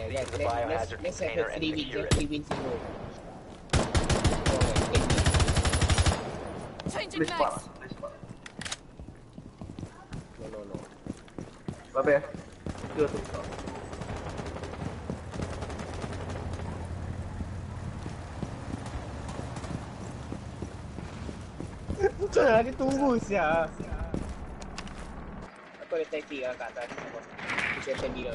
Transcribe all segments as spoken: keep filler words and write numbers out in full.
Yeah, Proceed guys, to the let, let's, biohazard let's have container a and three wins, secure yeah, it. three wins in a row. Changing Boleh spot lah, legs. boleh spot. No, no, no. Berapa ya? Dua tu. Macam mana dia tunggu siap. Aku ada taktik lah kat atas. Aku settle dia.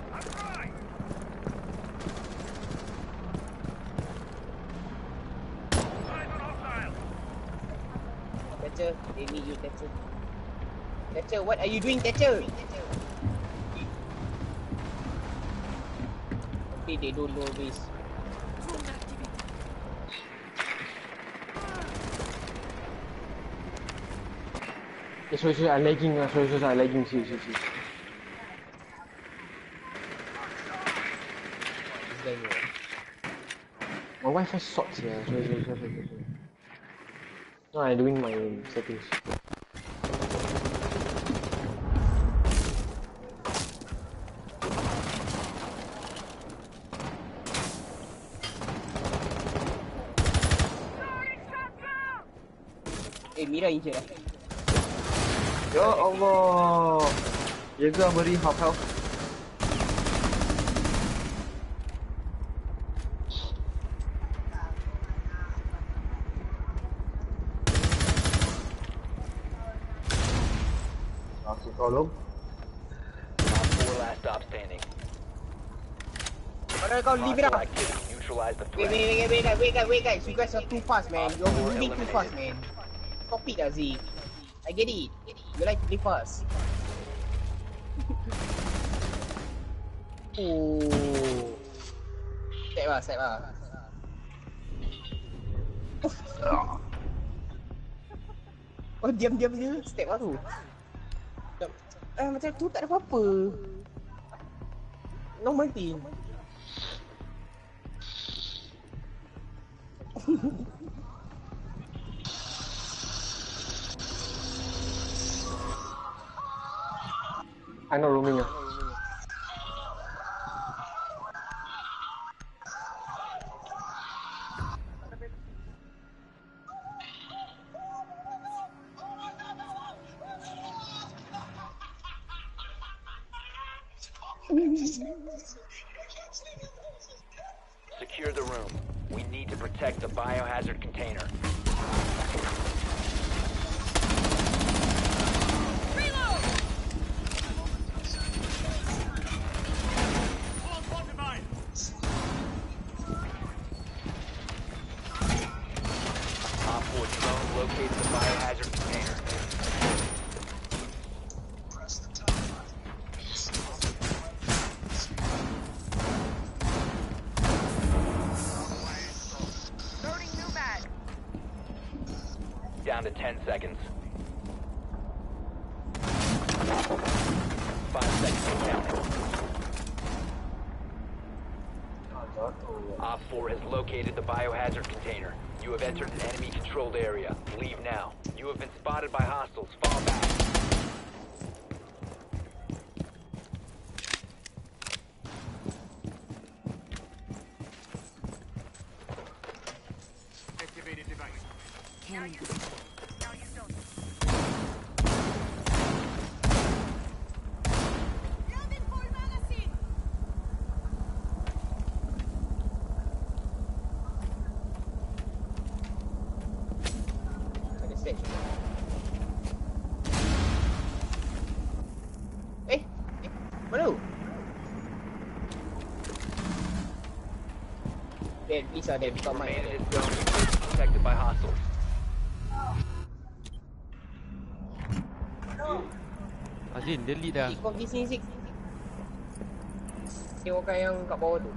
Thatcher, they need you, Thatcher. Thatcher, what are you doing, Thatcher? Hopefully they don't know this. Eh, sorry, sorry, I'm lagging lah. Sorry, sorry, sorry, I'm lagging. See, see, see. This guy here. My Wi-Fi sucks here. Sorry, sorry, sorry, sorry, sorry. No, I'm doing my settings. Eh, Mira injured lah. Ya Allah. Jaga beri half health. Masih tolong. Four last stop standing. Mana kau leave it up? Hostile activity. Neutralize the Wait, threat. wait, wait, wait, guys, wait, guys, wait, guys. You guys are too fast, man. You're moving too fast, man. Stop it, Azzy. I get it. You like to play fast. Oh. Step lah, step lah. Oh, diam-diam je. Step lah tu. Eh, macam tu tak ada apa-apa. Normal team. I'm not roaming ah. Secure the room. We need to protect the biohazard container. Op four drone locates the biohazard container. Down to ten seconds. Five seconds and counting. Op four has located the biohazard container. You have entered an enemy-controlled area. Leave now. You have been spotted by hostiles. Fall back. Activated device. Now you Now you don't. Loading full magazine. Ada stage. Eh? Eh? Mana tu? Dan, please lah, Dan. Buka mic. Remain in this zone. You will be protected by hostiles. Azin, dia lead dah. Kau pergi sini, Zik. Tengokkan yang kat bawah tu.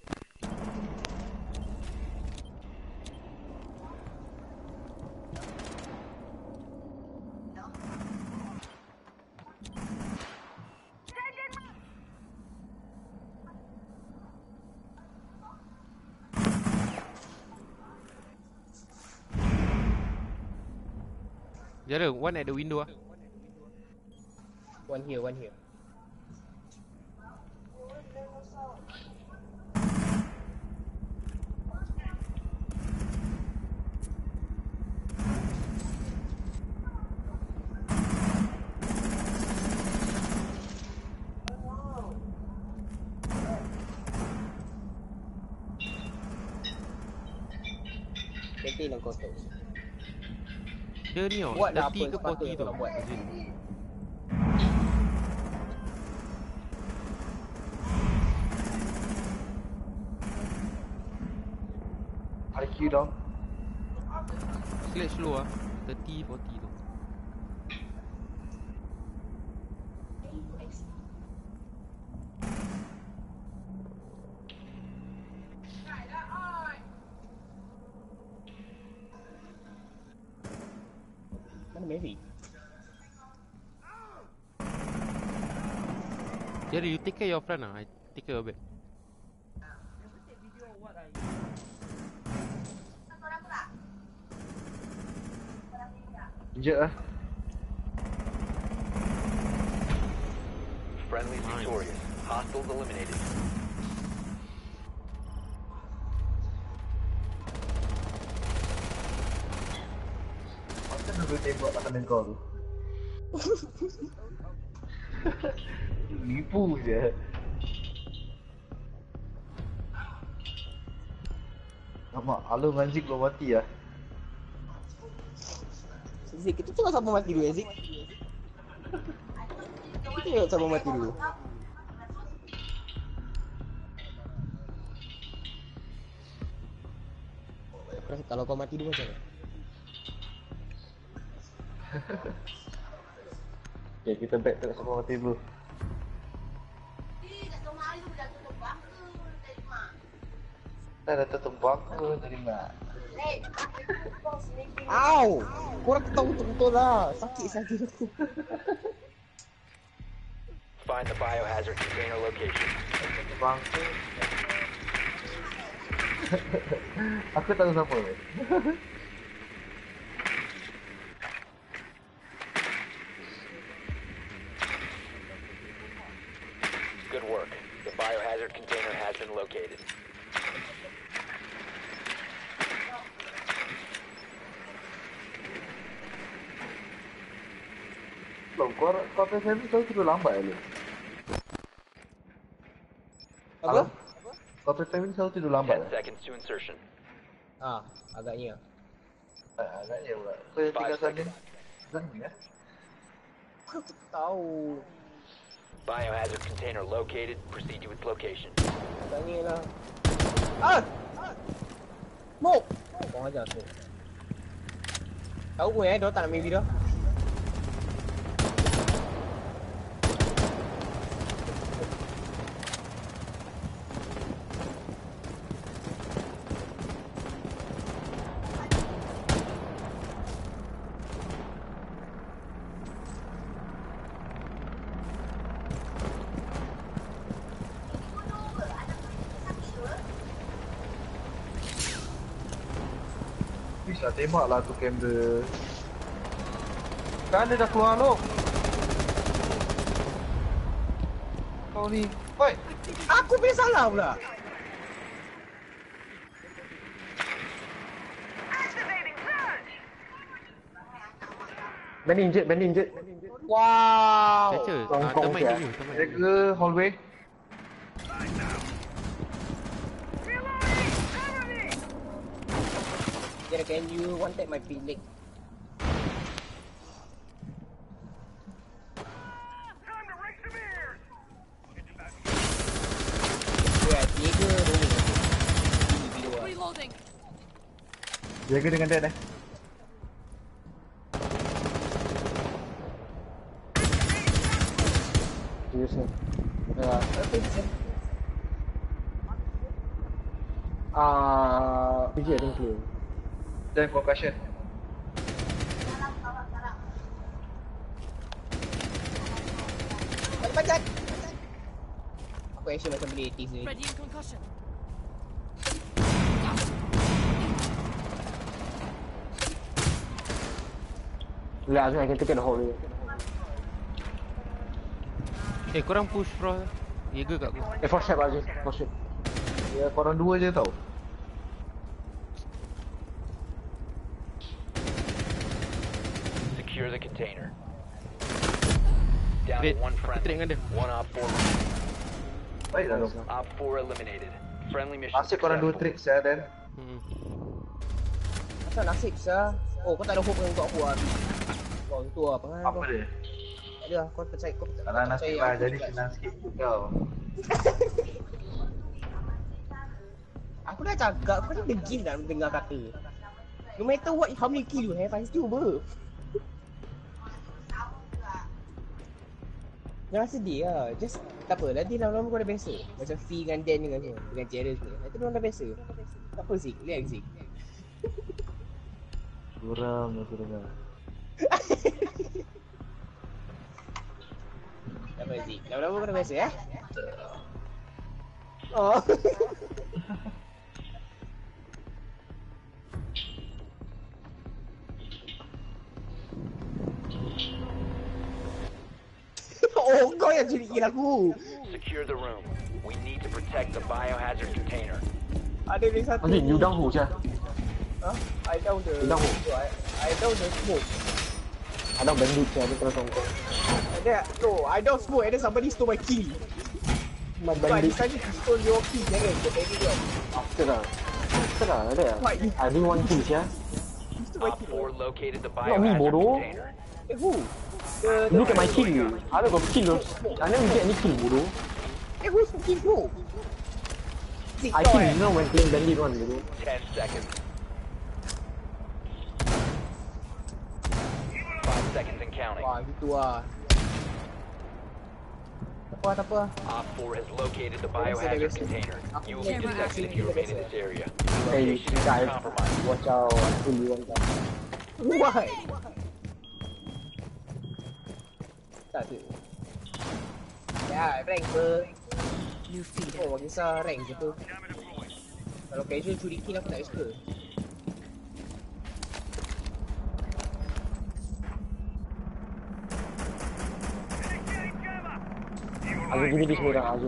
Jara, one at the window ah. One here, one here. Canteen yang kotor. Dia ni oh, Buat dah apa thirty ke sepatutnya forty tu. kalau buat. Azin. I Q down. Select slow ah. thirty forty tu. Mana Mary? Jerry, you take care your friend ah. I take care of it. Injek lah. Friendly victorious. Hostiles eliminated. Macam dulu tembak tak kena kau tu. Nipu je. Alamak, Alung dengan Zik belum mati lah. Zik, kita tengok siapa mati dulu ya Zik. Kita tengok siapa mati dulu. Kalau kau mati dulu macam mana? Okay, kita back tengok siapa mati dulu. Dah dah tertembak ke dari mak? Au! Korang tahu betul-betul lah. Sakit-sakit aku. Find the biohazard container location. Bang. Aku tahu siapa. Good work. The biohazard container has been located. Loh, kau kau P S M kau tidur lambat ya? Apa? Kau P S M selalu tidur lambat Ten ya? seconds to insertion. Ah, agaknya. Ah, agaknya pula. Kau yang tinggal sana. Jangan ya. Aku tahu. Biohazard container located. Proceed to its location. Agaknya lah. Ah! Smoke! Kau ajar tu. Tahu pun eh, dia tak nak main video. Bisa tembak lah tu kamera. Kan dia dah keluar lo. Kau ni, oi. Aku punya salah pula. Banding injet, banding injet. Wow. Caca, ah, Tongkong termite je. dulu, termite dulu. Jaga hallway. Kira can you one tap my pin leg? Dia tiga rolling. Video ah. Reloading. Jaga dengan dead eh. Serius ni. Ya. Ah, P G ada clear. Dan concussion. Bacat. Aku action macam beli eighties ni. Ready in concussion. Relax, I can take it the whole way. Eh, korang push bro. Jaga kat aku. Eh, for shot Azim, for shot. Ya, korang dua je tau. Secure the container. Down Wait, to one aku friendly. trade dengan dia. One op four. Baik dah tu. Op four eliminated. Friendly mission Asyik korang dua successful. tricks ya Dan. Hmm. Macam nasib sah. Oh, kau tak ada hope dengan aku lah. Kau tu lah, pengal Apa kau. dia? Tak ada lah, kau percaya, kau percaya. Kalau nasib lah, jadi senang sikit untuk kau. Aku dah cakap, kau ni degil nak dengar kata. No matter what, how many kill you have, I still berf. Jangan sedih lah, just tak apa, nanti lama-lama kau dah biasa. Macam Fee dengan Dan dengan semua, dengan Jared semua. Nanti diorang dah biasa. Tak apa Zik, relax Zik. Suram aku dengar. Tak apa Zik, lama-lama kau dah biasa eh? Oh. Oh, kau yang curi kill aku. Secure the room. We need to protect the biohazard container. Ada lagi satu. Azim, you down who sia? Huh? I down the... You down who? I, I down the smoke. I down bandit sia, aku terus tongkol. And then, no, I down smoke and then somebody stole my kill. My But I bandit. decided to steal your kill, jangan. The bandit dia. After lah. After lah, ada lah. What, you- I didn't want kill sia. You stole my Op kill. four located the Not me, biohazard bodoh. container. Eh, who? The, the Look at my kill. I don't got kill. I never get any kill, bodoh. Eh, who's fucking who? Zik, I kau kill eh. you know when playing bandit one, bodoh. Ten seconds. Five seconds and counting. Wah, gitu lah. Tak apa, tak apa. Op four has located the biohazard container. You will be detected if you remain in this area. Hey, Location is guys, compromised. watch out. I kill you one time. Why? Tak tu. Ya, rank ber. New feeder. Oh, kisah rank je tu. Kalau casual curi kill aku tak suka. Azim, give me this mirror, Azim.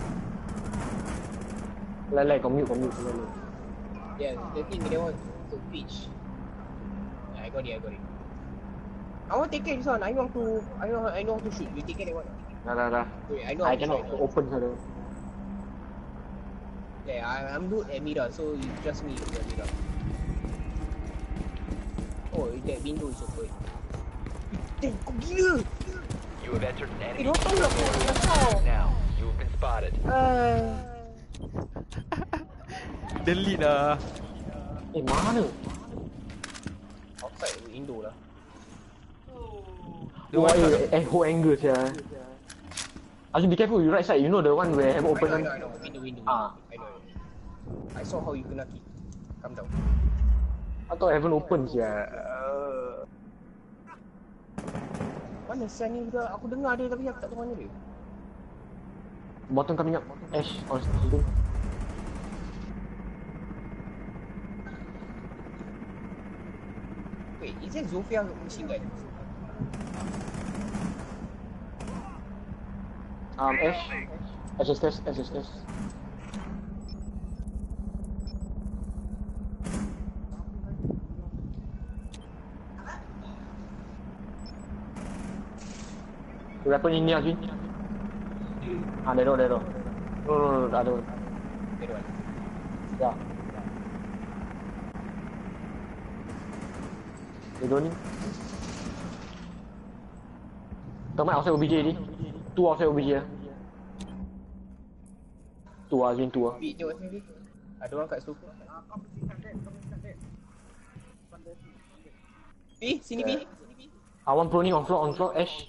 Lelai, kau mute, kau mute, lelai. Yeah, the thing they want to pitch. Yeah, I got it, I got it. I want to take care this one. I know how to, I know, I know how to shoot. You take care that one. Dah, dah, dah. Wait, I know I how to cannot shoot. open sana. Yeah, I, I'm good at Mira, so you trust me with Mira. Oh, that window is open. Damn, kau gila! You have entered an Eh, enemy don't tahu lah kau, controlled area. kau. Now, you have been spotted. Uh, Delete lah. Eh, mana? outside window lah. The Wah, one shot. eh, echo angle sia. Azim, be careful, you right side. You know the one where I have I open know, I one? know, I know. Window, window, window. Ah. I know. I saw how you kena kill. Calm down. I thought I haven't open sia. Mana San ni budak? Aku dengar dia tapi aku tak tahu mana dia. Bottom coming up. Ash, on shooting. Wait, is that Zofia machine gun? Um, Ash. S S S, S S S. Weapon in here, Azim. Ah, that door, that door. No, no, no, the other one. That one. Yeah. They don't need. Teman outside O B J ni. Two outside O B J. Two ah, Azim, two ah. Bit je sini. Ada orang kat situ. B, sini B. Ah, one proning on floor, on floor, Ash.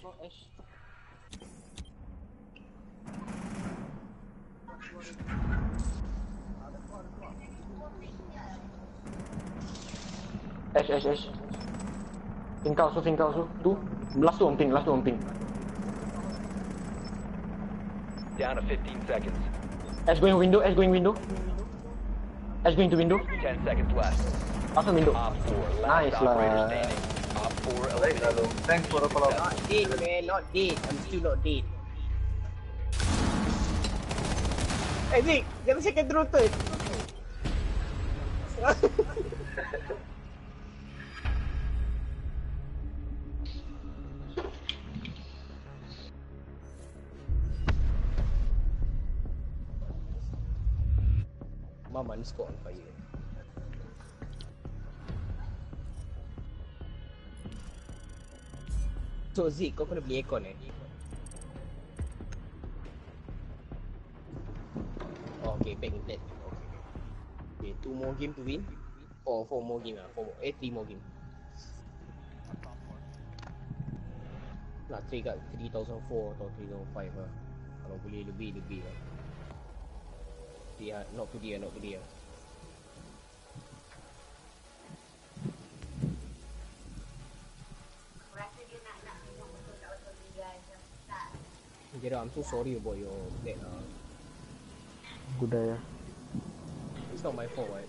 Ash, Ash, Ash. Think out, so think out, so. Two. Last two on ping, last two on ping. Down to fifteen seconds. Ash going window, Ash going window. Ash going to window. Ten seconds left. Last one window. Op four, last Nice operator lah. standing. Op four Baik eliminated. lalu. Thanks for the follow. Not dead man, not dead. I'm still not dead. Eh Zik, jangan second rotate. Mama ni spot on fire. So Zik, kau kena beli aircon eh? Oh, okay, back in that. Okay. Okay, two more game to win. Four, four more game lah. Four more. Eh, three more game. Lah, trade kat three thousand four atau three thousand five lah. Kalau boleh lebih, lebih lah. Dia, not today lah, not today lah. Gerard, I'm so sorry about your that uh, Good day, yeah. it's not my fault, right?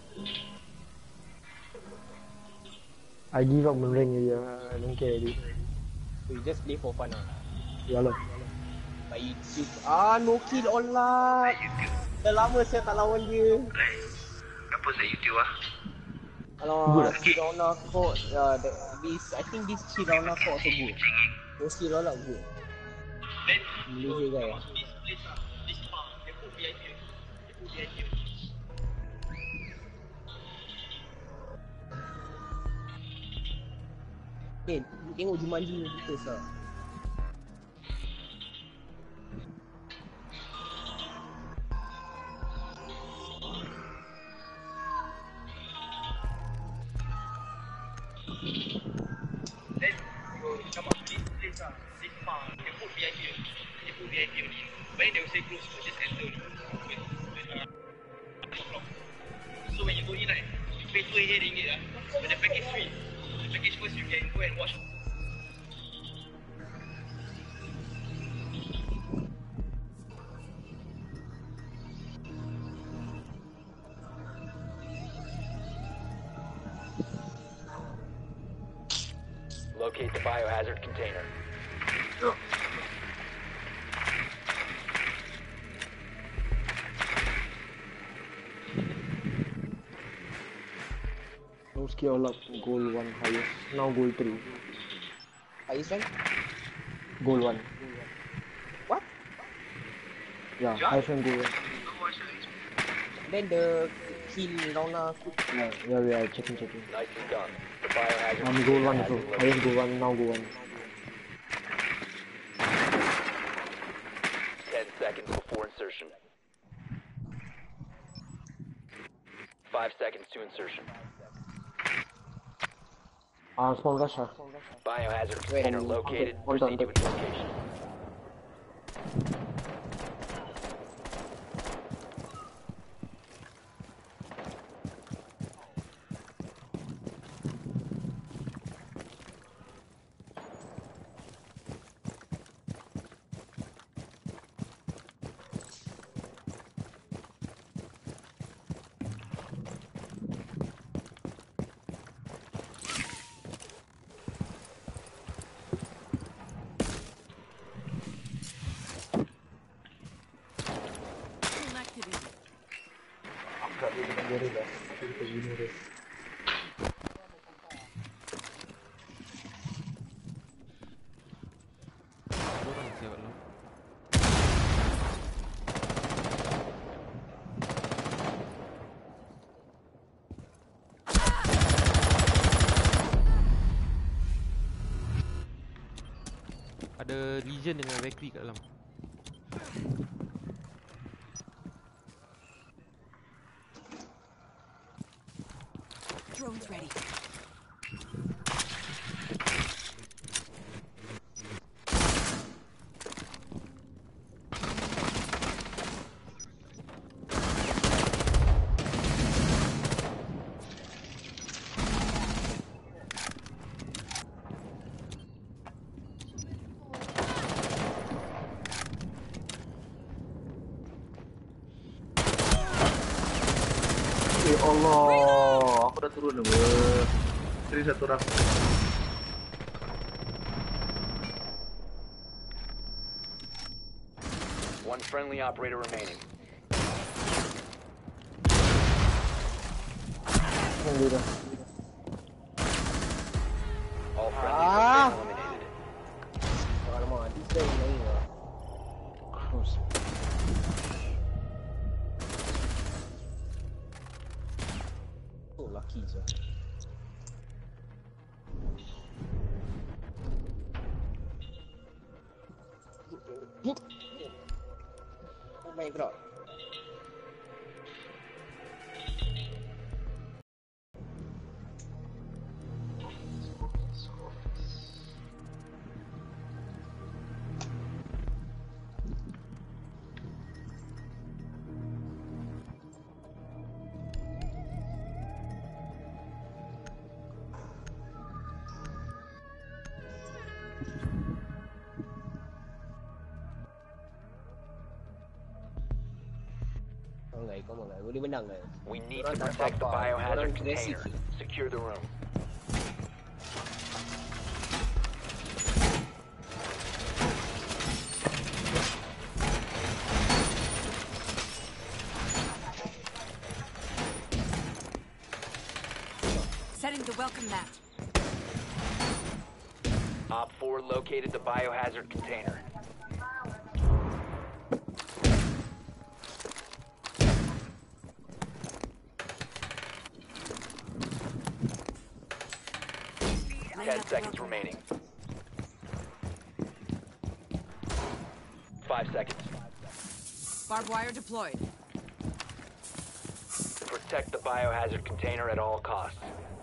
I give up on rank already. uh, I don't care already. So you just play for fun ah. Ya lah. But you, you ah no kill all lah. Dah lama saya tak lawan dia. Apa saya YouTube ah? Kalau Chirona fought uh, the, this I think this Chirona fought also good. Those Chirona good. Malaysia guy ah. Eh, tengok Jumanji ni kita sah. So when you go in, right, you pay two hundred ringgit ah. But the package free. The package first you can go and watch. Locate the biohazard container. No skill all up. Goal one highest. Now goal three. Highest rank? Goal one. What? Yeah, highest rank goal one. Then the kill Rona Yeah, yeah, we are checking, checking. Nicely done. The biohazard Um, goal one also. container has been Highest located. goal one. Now goal one. Ten seconds before insertion. Five seconds to insertion. Ah, uh, small rush ah. Biohazard Wait, container um, located. hold on, Proceed to its location. Tak boleh dengan dia dah. Kita guna dia. Orang siapa lu? Ada Legion dengan Valkyrie kat dalam. Drones ready. Eh Allah, aku dah turun dah. Jadi satu orang. One friendly operator remaining. Yang dia dah. All friendlies Ah! have been eliminated. Alamak, this guy main lah. Close. So lucky je. Banyak drop. Kau mengai, boleh menang kan? We need to protect the biohazard container. Secure the room. Setting the welcome mat. Op four located the biohazard container. Ten seconds remaining. Five seconds. Barbed wire deployed. Protect the biohazard container at all costs.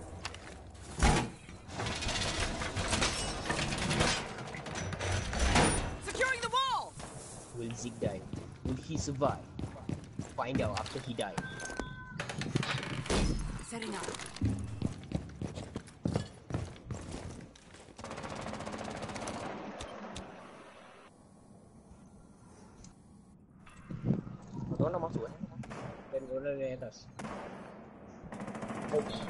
Securing the wall! Will Zeke die? Will he survive? Find out after he died. Setting up. Orang nak masuk eh? Dan orang di atas. Oops.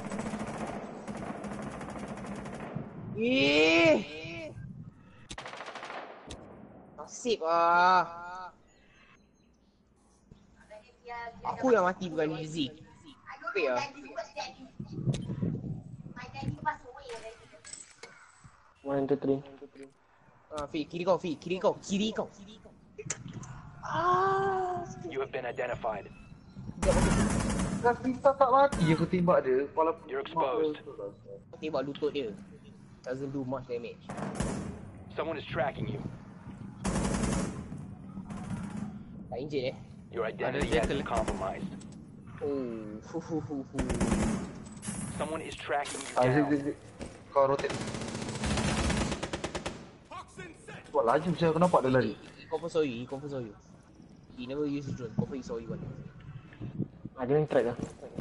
Eh! Nasib ah. Aku yang mati bukan Zeke. Apa ya? One, two, three. Ah, Fi, kiri kau, Fi, kiri kau, kiri kau. Ah. You have been identified. Dah kita tak mati aku tembak dia. Kepala You're exposed. Tembak lutut dia. Doesn't do much damage. Someone is tracking you. Tak injet eh? Your identity has been compromised. Oh, hu hu hu hu. Someone is tracking you Ah, Zek, down. Zek, Zek. Kau rotate. Buat laju saya, aku nampak dia lari. He confirm saw you, he confirm saw you. He never use the drone, confirm he saw you one. Ada yang track lah.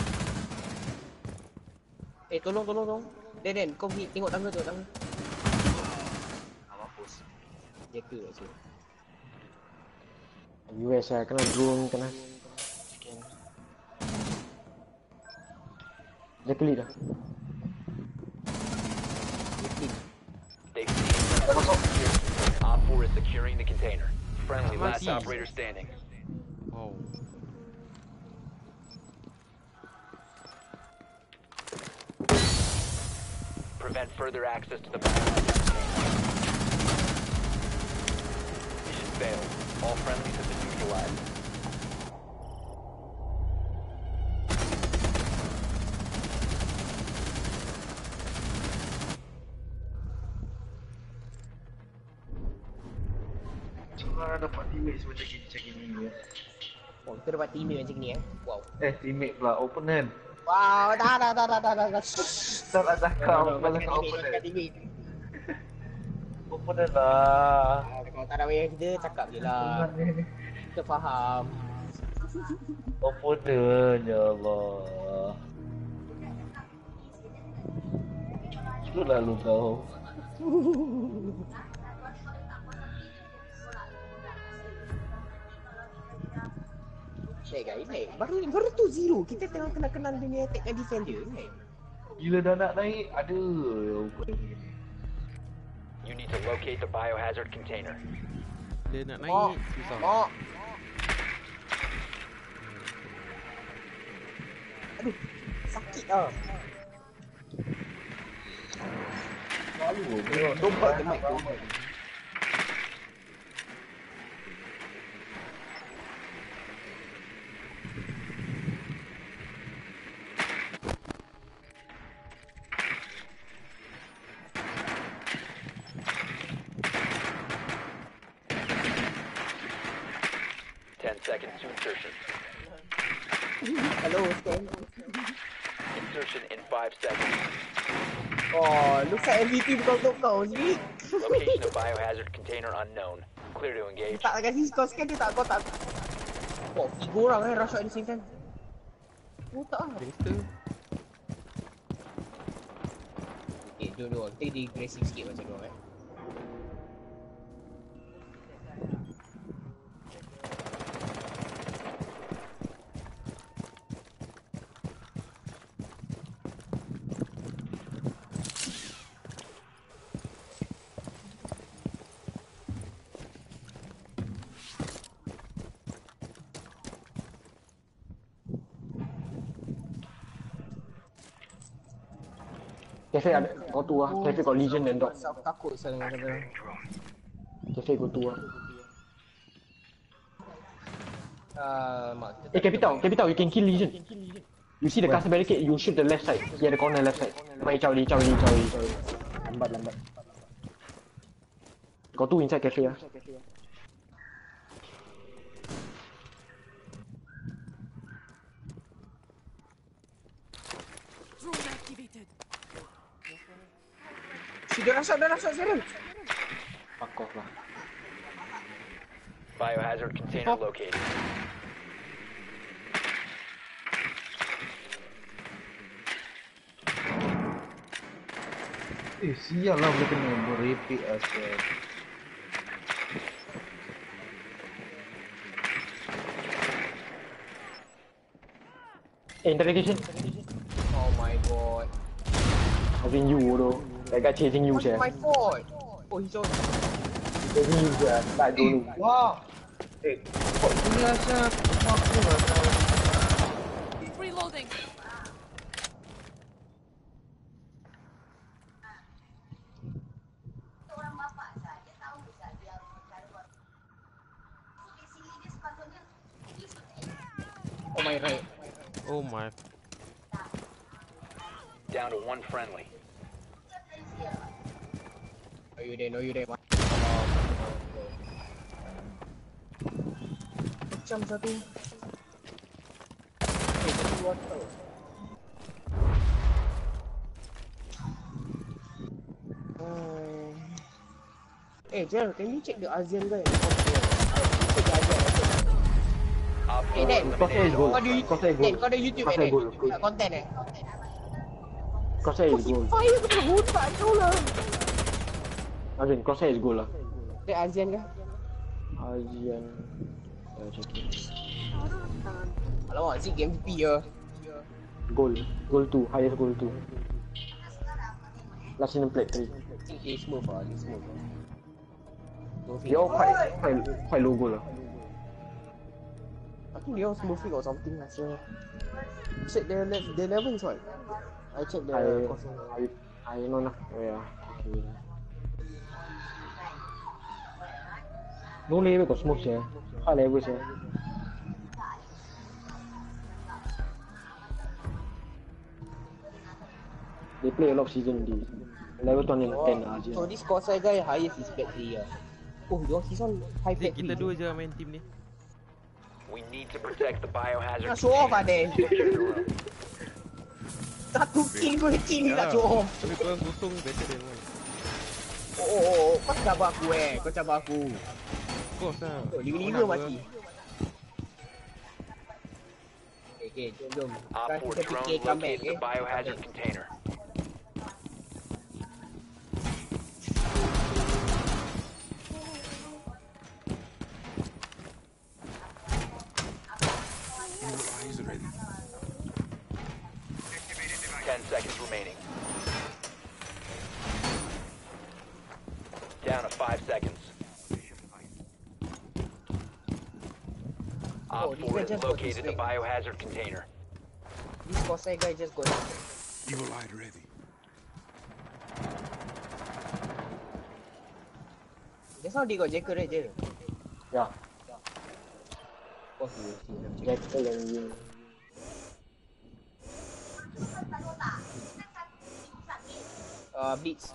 Eh, tolong, tolong, tolong. Den, Den, kau pergi tengok tangga, tengok tangga. Ah, mampus. Jacker kat situ. U S lah, kena drone, kena scan. Dia klik dah. They've seen Op four is securing the container. Friendly, last Mati. operator standing. Wow. Prevent further access to the biohazard container. Mission failed. All friendlies have been neutralized. Cuma dapat teammate macam gini, macam gini ya. Oh, kita dapat teammate macam ni eh. Wow. Eh, teammate pula, opponent. Wow, dah, dah, dah, dah, dah, dah, dah. Tak nak cakap, Dah, dah, malah dah, kau teammate, opponent. teammate. Opponent lah. Ah, kalau tak ada payah kita, cakap je lah. Kita faham. Opponent, ya Allah. Itulah lu kau. Baik guys, baik. Baru baru tu zero. Kita tengah kenal-kenal dunia attack and defend dia. Baik. Bila dah nak naik, ada opponent ni. You need to locate the biohazard container. Dia nak naik Mak, susah. mak. Aduh, sakit ah. Lalu, Dompat ke mic tu. Ten seconds to insertion. Hello, Stan. Insertion in five seconds. Oh, looks like M V P bukan untuk kau sendiri. Location of biohazard container unknown. Clear to engage. Tak kasi kau scan dia tak, kau tak. Oh, tiga orang eh rush at the same time. Oh tak lah. Gangster. Eh, jom jom. Kita di aggressive sikit macam tu eh. Cafe ada go to ah. Cafe got Legion and Dog. Aku takut saya dengan kata. Cafe go to ah. Ah, mak. Eh, Capital, Capital, you can kill Legion. You see the castle barricade, you shoot the left side. Here the corner left side. Mai chao li, chao li, chao li, chao li. Lambat, lambat. Got two inside cafe ah. Drone activated. Si dia rush out, dia rush out sekarang. Fuck off lah. Biohazard container located. Eh, sial lah boleh kena merepek asal. Eh, interrogation. Oh my god. I think you though. That guy chasing you, What's sir. my fault? Oh, he's on. Chasing you, sir. Tak dulu. Wah! Eh, kok gini asal aku asal. Reloading. Oh my right. Oh my. Down to one friendly. Are you there? No, you there. Macam satu. Eh, satu water. Hmm. Eh, Jer, can you check the ASEAN guy? Okay. Check the ASEAN. Op Eh, four Dan, Kau say is gold. kau ada Kau say is Dan, gold. kau ada YouTube Kau eh, say Dan? gold. Tak content eh? Kau say is gold. Fire tu pun hutak kau lah. Azin, kau say is gold lah. Dia ASEAN kah? Azian. Ya, check it. Alamak, Zik M V P ya. Gold. Gold two. Highest gold two. Platinum plate three. Zik dia smooth lah, dia smooth lah. They all quite, quite, quite low gold lah. I think they all smoothing or something lah, so... Check their, le their level is what? I check their... I, I, I know lah. Oh yeah. Okay. No level got smoke here. High level here. They play a lot of season D. Level two hundred ten lah. So this Corsair guy highest is back three lah. Oh, yours is on high Zik, back kita three. dua je main team ni. We need to protect the biohazard Nak show off lah, Dan. container. room. Satu kill gue kill ni nak show off. Tapi korang kosong better than one. Oh, oh, oh, oh. Kau cabar aku eh. Kau cabar aku. Of course lah. Oh, lima lima Korang mati. Okay, okay, jom, jom. Op Sekarang four kita drone fikir comeback located eh. the biohazard container. Ten seconds remaining. Down to five seconds. Oh, Op this four guy has just got located this the way. biohazard container. This Corsair guy just got Evil eye ready. Just now they got Jacker right, Jer? Yeah. Of course you will see them. Jackal and Wing. Uh, Blitz.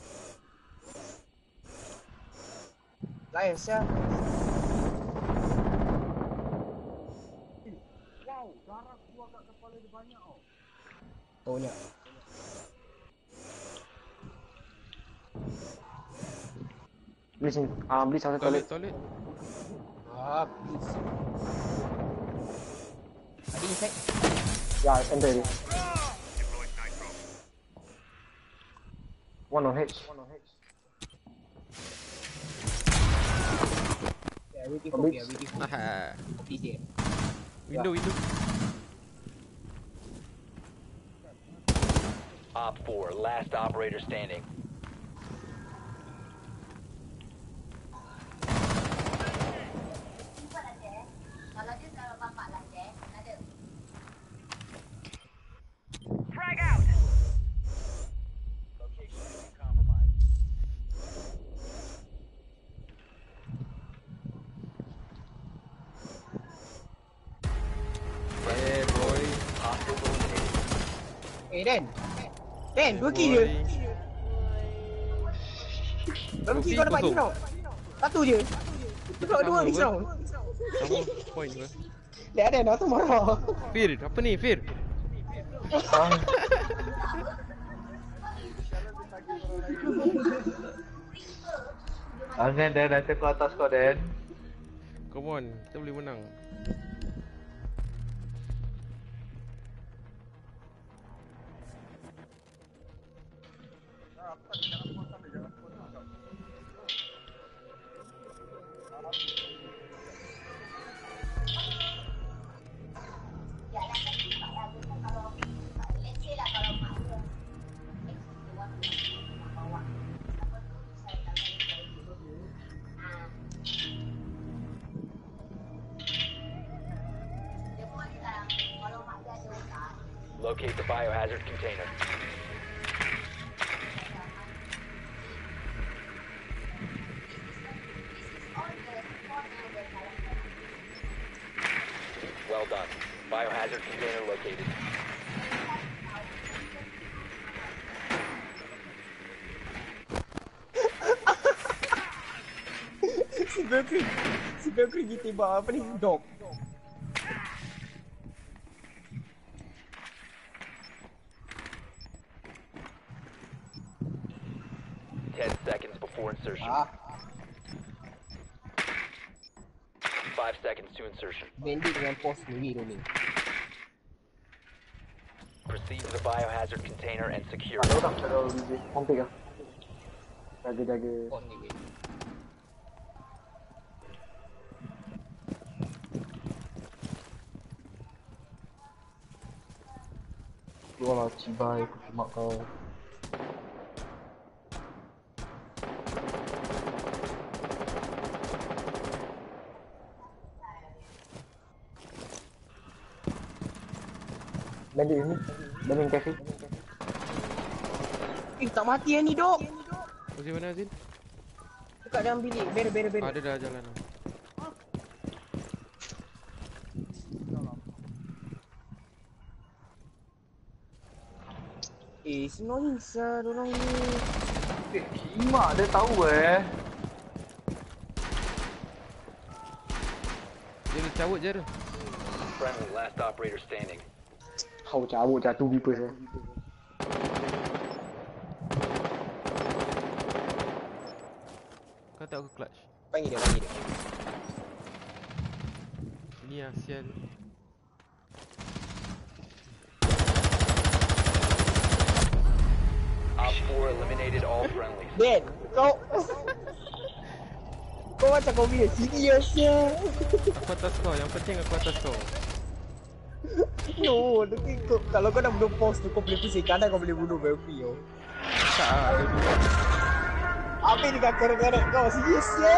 Lions, yeah. Oh ni. Beli sini. Ah, beli satu Toilet, toilet. toilet. Ah, please. Ada inside. Ya, enter dia. One on H. One on H. Yeah, waiting for me, Habis. waiting for Ah, me. Dia. window, window. Op four, last operator standing. Yeah, boy. Hostiles eliminated. Eh, Dan. Dan, dua kill je. Berapa kill kau dapat ni round? Satu je. Itu pula dua ni round. Sama point ke? Lihat Dan, aku marah. Fir, apa ni Fir? Angan Dan, nanti kau atas kau Dan. Come on, kita boleh menang. Locate the biohazard container. Well done. Biohazard container located. Si Berkeley. Si Berkeley pergi tembak apa ni? Dog. Ten seconds before insertion. Ah, Five seconds to insertion. bandit dengan pos sendiri tu ni. Proceed to the biohazard container and secure Ada it. orang ada orang busy. Kompik ah. Jaga-jaga. Pos ni weh. Keluar lah cibai aku mak kau. Bandit ni. Bandit cafe. Eh, tak mati yang ni, dok. Masih mana Azin? Dekat dalam bilik. Beres, beres, beres. Ada dah jalan lah. Eh, annoying sah dorang ni. Eh, kimak dia tahu eh. Dia dah cabut je dah. Friendly, last operator standing. Kau cabut jatuh people saya. Kau tak aku clutch. Panggil dia, panggil dia. Ni lah sial. Op four eliminated all friendlies. Dan, kau... kau macam kau punya serius ya. Aku atas kau, yang penting aku atas kau. No, tapi kau, kalau kau dah bunuh pos tu, kau boleh pusing kanan, kau boleh bunuh Belfry yo. Tak lah, ada dua. Apa ni kau korek-korek kau, serius ya.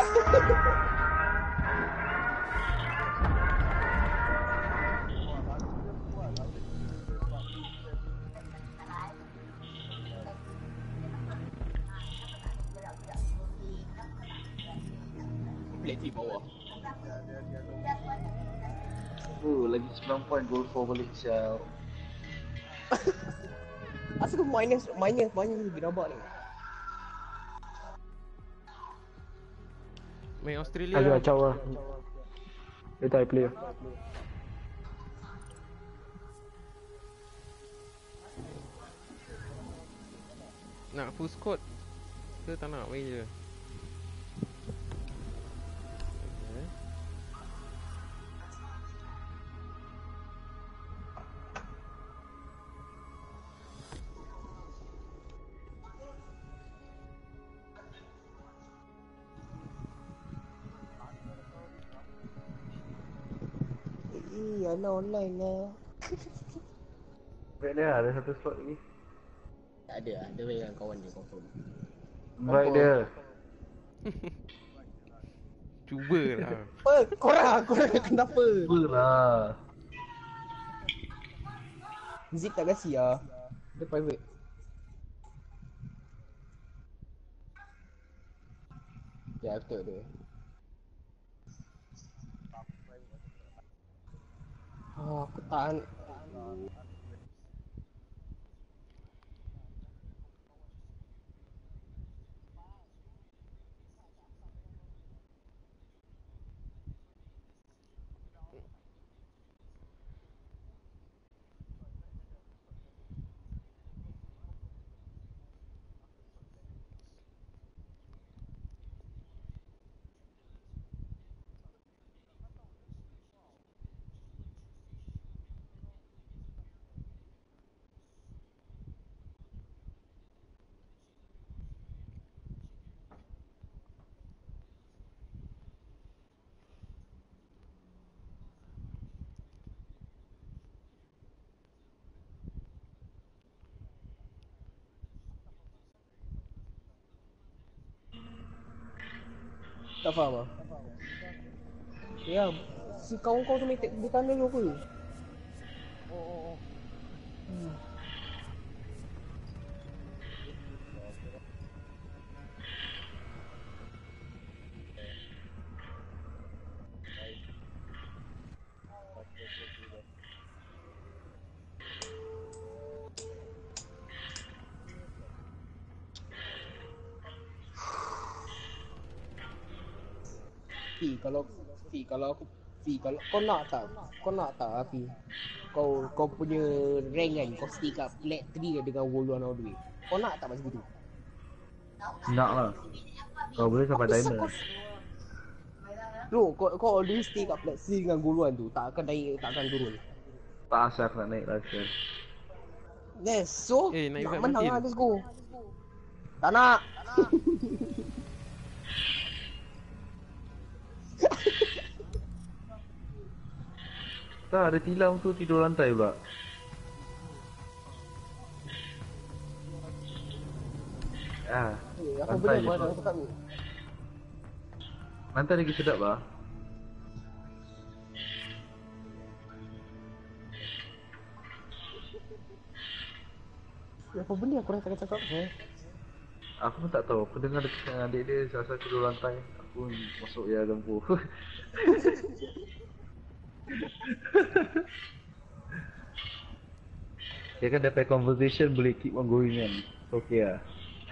Boleh di bawah. Oh, lagi sembilan point goal for balik sial. Asal tu minus, minus banyak lebih rabak ni. Main Australia Kali lah. acau lah. Dia tak play lah. Nak full squad ke tak nak main je? Okay. Eh, alah online lah. Baik dia, ada satu slot lagi. Tak ada lah, dia dengan kawan dia confirm. Baik dia. Cubalah. Apa? Korang, korang kenapa? Apalah. Zip tak kasi lah. Dia private. Ya, betul dia. Oh, aku tahan. Tak faham lah. Ya, si kawan kau tu main tek- dia tanda dulu apa? Oh, oh, oh. Hmm. Fi, kalau Fi, kalau aku Fi, kalau kau nak tak? Kau nak tak Fi? Kau kau punya rank kan, kau stay kat plat three dengan world one all the way. Kau nak tak macam gitu? Nak lah. Kau boleh sampai diamond. No, kau kau always stay kat plat three dengan gold one tu, tak akan naik, tak akan turun. Tak asal aku nak naik lah sekarang. Yes, so Eh, nak nak invite menang Martin. lah, let's go. Tak nak. Tak, ada tilam tu tidur lantai pula. Ah, Eh, apa lantai benda je. kau nak cakap ni? Lantai lagi sedap lah. Apa benda aku nak cakap eh? Aku pun tak tahu, aku dengar dekat dengan adik dia rasa tidur lantai. Aku pun masuk ya lembu. Dia kan dapat conversation boleh keep on going kan. Okay lah.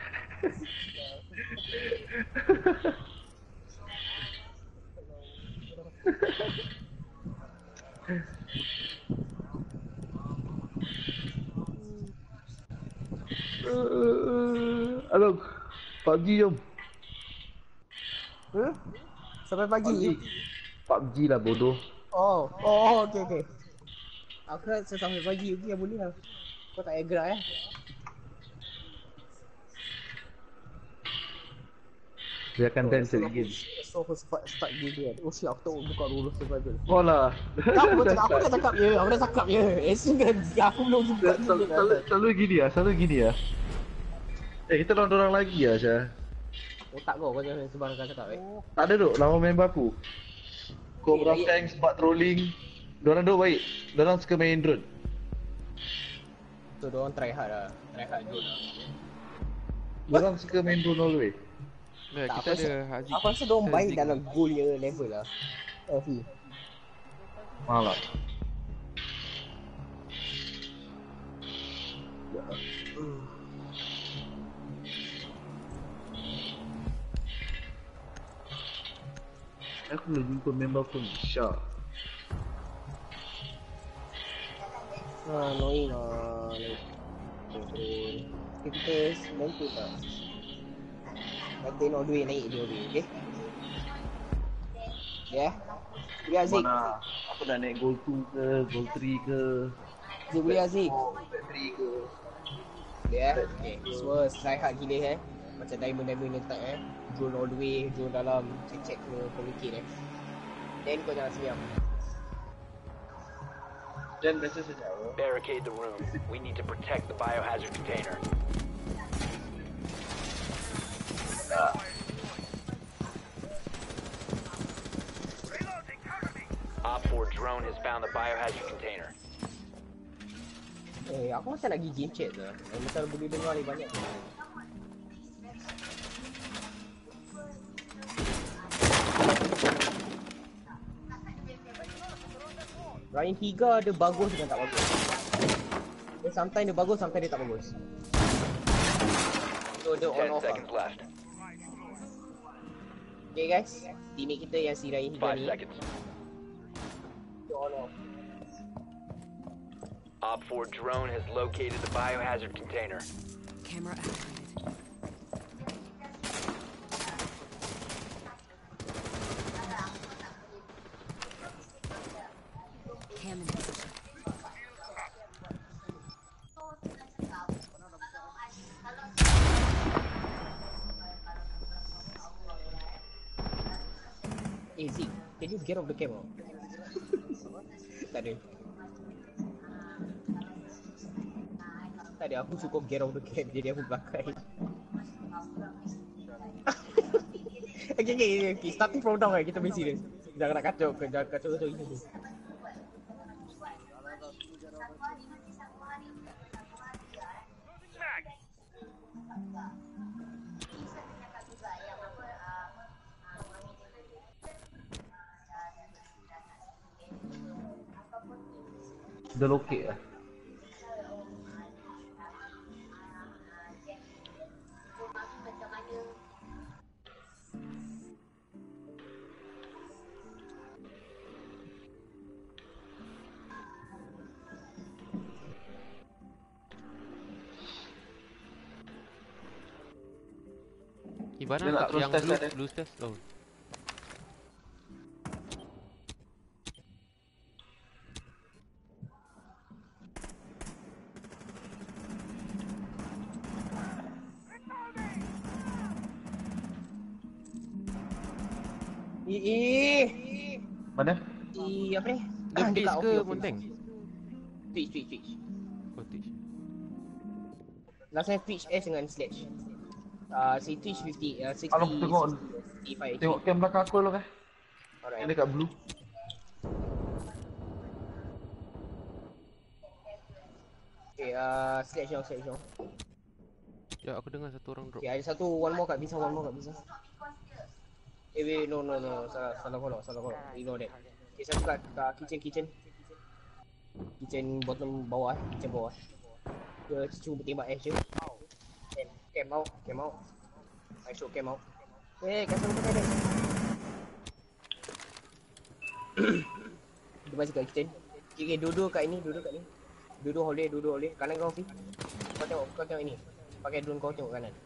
Halo, P U B G jom. Huh? Sampai P U B G. pagi? P U B G lah bodoh. Oh, oh, okey okey. Aku rasa sampai pagi, okey boleh lah. Kau tak payah gerak eh. Biarkan Dan cari game. So aku start, start game dia. Oh siap, aku tak buka dulu survival. Oh lah. Aku cakap, aku dah cakap je, aku dah cakap je. As soon as aku belum buka Selalu, game selalu, lah. selalu gini lah, selalu gini lah. Eh, kita lawan orang lagi lah Syah. Otak kau, kau jangan sembarang cakap eh. Tak ada duk, lawan member aku. Cobra Eh, Tank, sebab trolling. Diorang duk baik, diorang suka main drone. So, diorang try hard lah. Try hard drone lah. Diorang suka main drone all the way. Nah, Tak, kita aku ada rasa- Haziq. Aku rasa diorang kita baik Haziq. dalam goal punya level lah. Eh, Fi. Malah. Aku boleh jumpa member pun Syah. Ah, annoying lah. Like, Kita mampu tak? Kata nak duit naik dia duit, okay? Ya? Ya Aziz. Mana aku dah naik gold two ke, gold three ke. Aziz boleh Aziz? Gold three ke. Ya? Okay, semua try hard gila eh. Macam diamond-diamond letak eh. Drone all the way, drone dalam, check-check ke, communicate eh. Then kau jangan senyap. Dan biasa saja. Barricade the room. We need to protect the biohazard container. Op four drone has found the biohazard container. Eh, aku macam nak pergi game chat je. Eh, macam boleh dengar ni banyak. Ryan tiga dia bagus dengan tak bagus. Dia sometimes dia bagus, sometimes dia tak bagus. So dia on Ten off lah. seconds left. Okay guys, teammate kita yang si Ryan tiga Five ni seconds. dia on off. Op four drone has located the biohazard container. Camera activated. Cam in position. Eh Zik, can you get off the camera? Tak ada. Tak ada, aku cukup get off the cam jadi aku belakang. Okay, okay, okay, okay, starting from down kan, kita main serius. Jangan nak kacau, jangan kacau-kacau ini. Dah lokek lah. Ibarat Dia nak tak terus yang test blue, tak dia? blue test oh. Eh, eh. Mana? Eh, apa ni? Dia Ah, Twitch dekat ke office, office. Monteng? Twitch, Twitch, Twitch. Oh Twitch. Last time Twitch S dengan Sledge. Ah, uh, si Twitch fifty, uh, sixty, Kalau tengok sixty-five. Tengok cam belakang aku dulu kan. Alright. Yang dekat blue. Okay, uh, Sledge dong, Sledge dong. Ya aku dengar satu orang drop. Okay, ada satu, one more kat Bisa, one more kat Bisa. Eh, wait, no, no, no, salah, salah kolok, salah kolok. Ignore that. Okay, satu kat, kat kitchen, kitchen. Kitchen bottom bawah, eh. kitchen bawah. Dia cuba tembak Ash je. Cam, cam out, cam out. I show cam out. Eh, kat sana pakai dia. Dia masih kat kitchen. Okay, okay, duduk kat ini, duduk kat ni. Duduk hallway, duduk hallway. Kanan kau, Fi. Kau tengok, kau tengok ini. Pakai drone kau tengok kanan.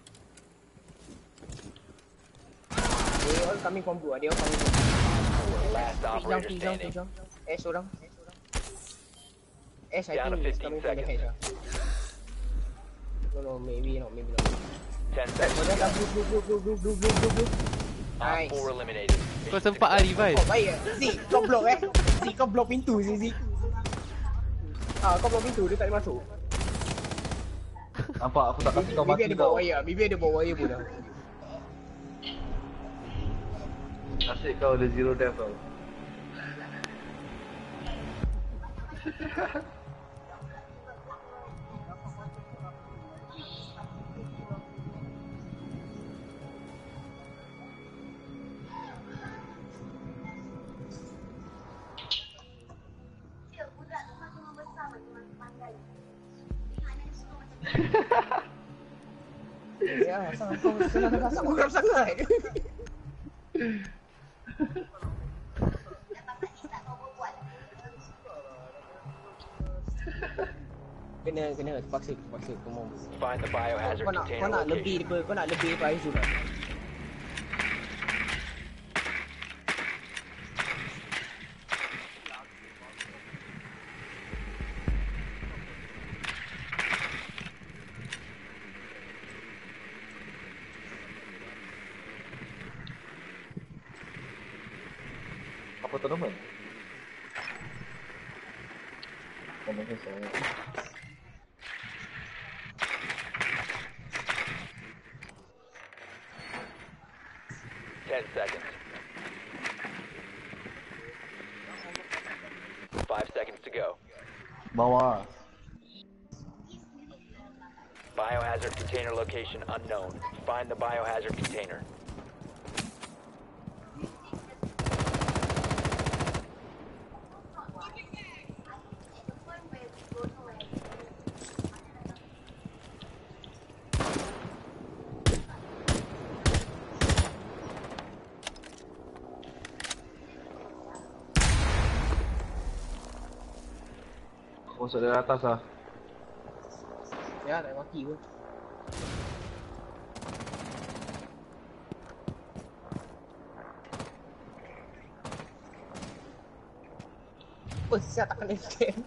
They all coming from blue, they all coming from blue. Last Push down, operator push down, standing. push down. Ash orang. Ash, I Down to think is fifteen coming from the seconds. hedge. ah. No, no, maybe not, maybe not. Ten Oh, seconds. dia dah blue, blue, blue, blue, blue, blue, blue, blue, blue. Op Nice. four eliminated. Kau sempat ah revive. Oh, baik. Zik, kau block eh. Zik, kau block pintu, Zik, Zik. Ah, kau block pintu, dia tak boleh masuk. Nampak aku tak kasi kau Maybe mati ada bawa tau. wire, maybe ada bawa wire pun dah. Nasib kau ada zero death tau. Ya, sangat kau sangat sangat geram sangat. Kena, kena, terpaksa, terpaksa. Come on. Find the biohazard Kau nak, kau container nak lebih location. daripada, kau nak lebih daripada Aizul lah. Apa tournament? Tournament saya. Ten seconds. Five seconds to go. Bawah. Biohazard container location unknown. Find the biohazard container. Masuk dari atas lah. Ya, tak mati pun. Apa siap tak kena scam?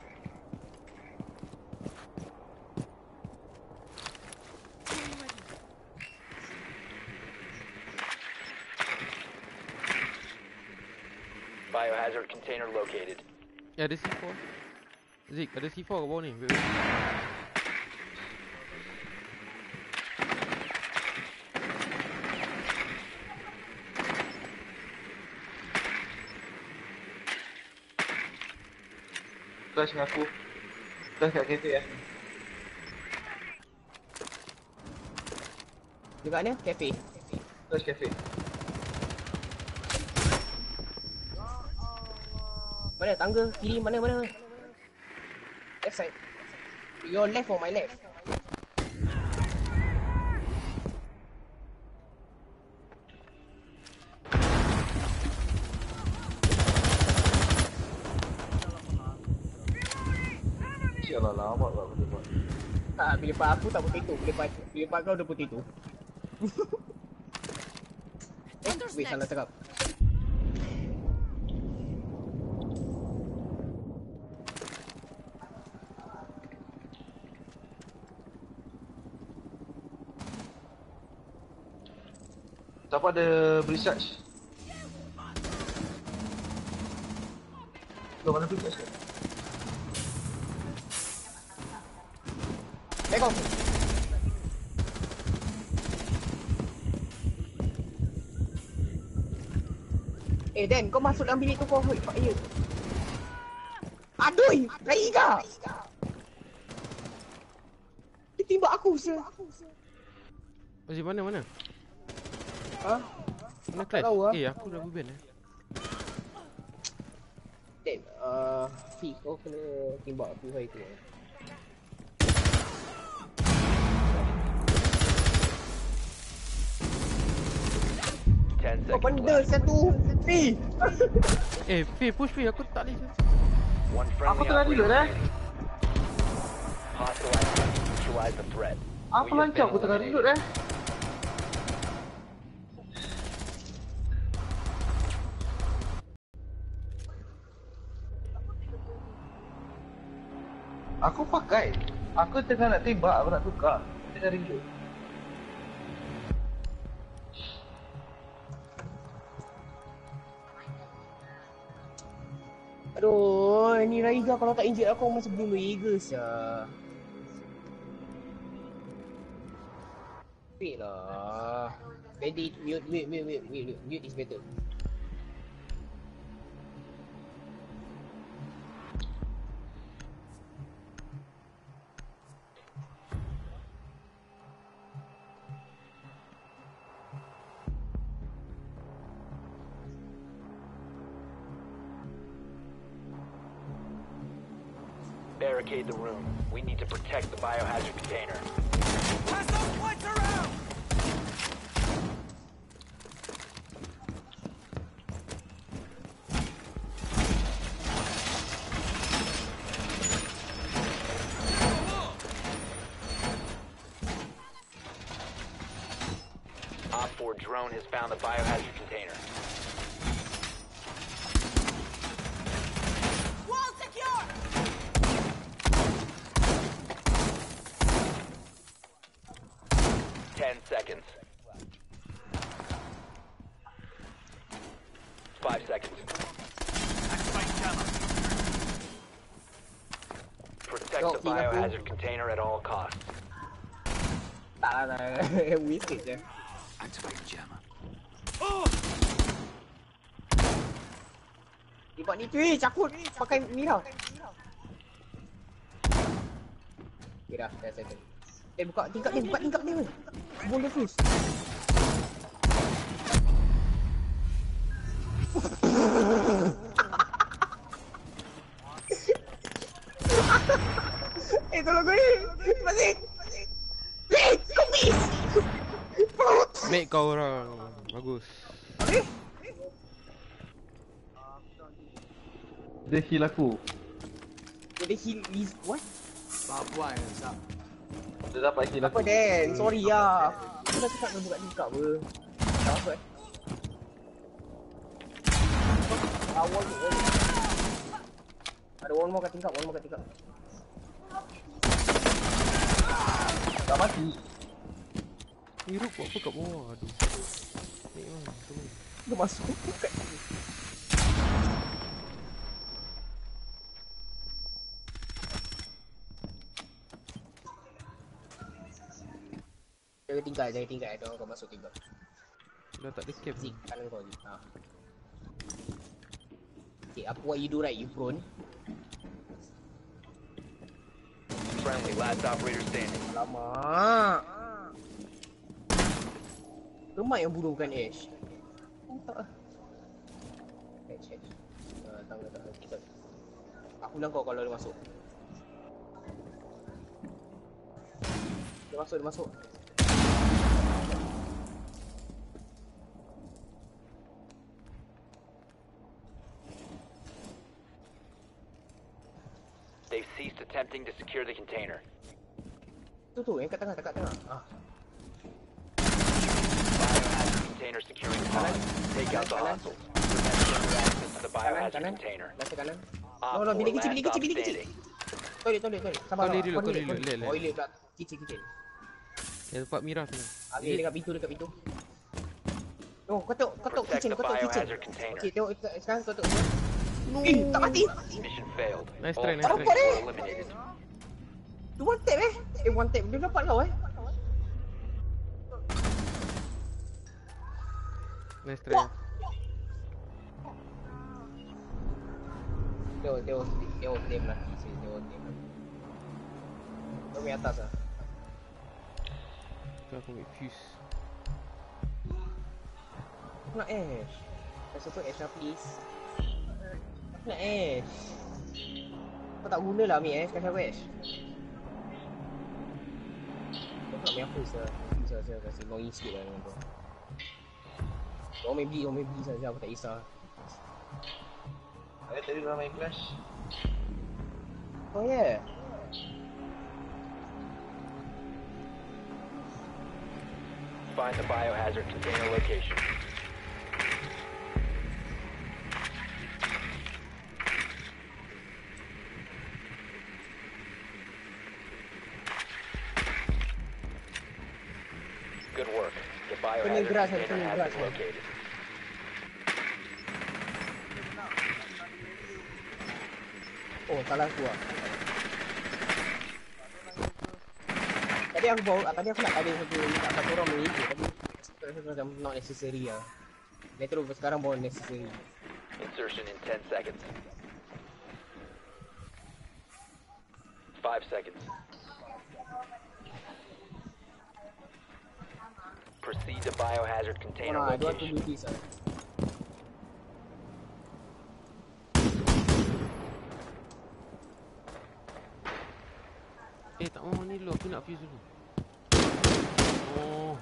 Biohazard container located. Eh, ada C four. Zik, ada C four kat bawah ni. Wait, wait. Flash dengan aku. Flash kat cafe ya. Dekat mana? Cafe. Flash cafe. Mana tangga? Kiri mana mana? Left side. Your left or my left? Sialah lama tak boleh buat. Tak, bila part aku tak potato. Bila part, bila part kau dah potato. eh, wait, salah cakap. Siapa ada research? Kau mana research kan? Back off. Eh Dan, kau masuk dalam bilik tu kau hold fire. Aduh, lari kau. Dia timbak aku sir. Masih mana mana? Ha? Mana Tak Clash? tahu lah. Eh, aku dah berban eh. Dan, uh, Fi, kau kena timbak aku hari tu. Ten Kau seconds benda left. satu. Fi. Eh, Fi, push Fi, aku tak boleh. One Aku friendly tengah operator tidur eh. remaining. Hostile activity. Neutralize the threat. Apa We have lancar been aku tengah eliminated. tidur eh. Aku pakai. Aku tengah nak tembak, aku nak tukar. Tengah rindu. Aduh, ni Raiga kalau tak injek aku masih bunuh Raiga sah. Wait lah. Ready, mute, mute, mute, mute, mute, mute is better. Barricade the room. We need to protect the biohazard container. drone has found the biohazard container. Wall secure! Ten seconds. Five seconds. Protect Yo, the tinggal tu. biohazard container at all costs. Tak lah, tak lah. Wasted je. Activate jammer. Tembak ni cuy, cakut. Pakai Mira. Okay dah, dah settle. Eh buka tingkap dia, buka tingkap dia. Boleh fuse. Eh tolong gue ni. Masih. Eh, kopi. Make kau orang. Bagus. Eh, Dia heal aku. dia heal is what? Babuan sap. Dia dapat heal Apa aku. Dan? Sorry lah. Aku dah cakap kau buka tingkap apa. Tak apa eh. Awal tu. wall tu. Ada one more kat tingkap, one more kat tingkap. Tak mati. Hirup buat apa kat bawah? Aduh. Naik mana? Turun. Dia masuk kat sini. Jaga tingkap, jaga tingkap. Ada orang kau masuk tingkap. Dah tak ada cap. Zik, kanan kau Zik. Ha. Okay, apa what you do right? You prone. Friendly, last operator standing. Lama. Remat yang bunuh bukan Ash. Oh, tak lah. Ash, Ash. Uh, tak, tak, tak, tak. Aku bilang kau kalau dia masuk. Dia masuk, dia masuk. They've ceased attempting to secure the container. Tu tu, yang kat tengah, kat tengah. Ah. Biohazard container securing pod. Take out the hostiles. Prevent further access to the Kanan, biohazard kanan. container. Last kanan. Op No, no, four, bilik kecil, last bilik stop kecil, bilik kecil. standing. Toilet, toilet, toilet. Sabar. Kau reload, kau kau reload, reload, kau- let, let. Oh, reload kat kitchen, kitchen. Yang tempat Mira tu. Okay, dekat pintu, dekat pintu. No, kau tengok, kau tengok Protect kitchen, the kau tengok kitchen. biohazard container. Okay, tengok sekarang kau tengok. No. Eh, tak mati. Mission failed. Nice All try, nice targets try. were eliminated. Tu one tap eh? Eh, one tap. Dia dapat kau eh? Nice try. Tengok, tengok, tengok flame lah. Tengok flame lah. Kau main atas lah. Tu aku ambil fuse. Aku nak Ash. Rasa tu Ash lah please. Aku nak Ash. Kau tak guna lah ambil Ash, kasih aku Ash. Kau nak ambil apa sah? Fuse lah, saya kasi longing sikit lah dengan kau. Kau main beli, kau main beli saja, aku tak kisah. Saya tadi dah main Clash. Oh yeah. Find the biohazard container location. Good work. The biohazard gerak, container kena has gerak, been Sam. located. Oh, salah aku lah. Tadi aku bawa, tadi aku nak ada satu, tak satu orang main itu. Tapi aku rasa macam not necessary lah. Dia terus sekarang bawa necessary. Insertion in ten seconds. Five seconds. Proceed to biohazard container Wah, I don't want to location. do this lah. Eh tak mau ni dulu, aku nak fuse dulu. Oh.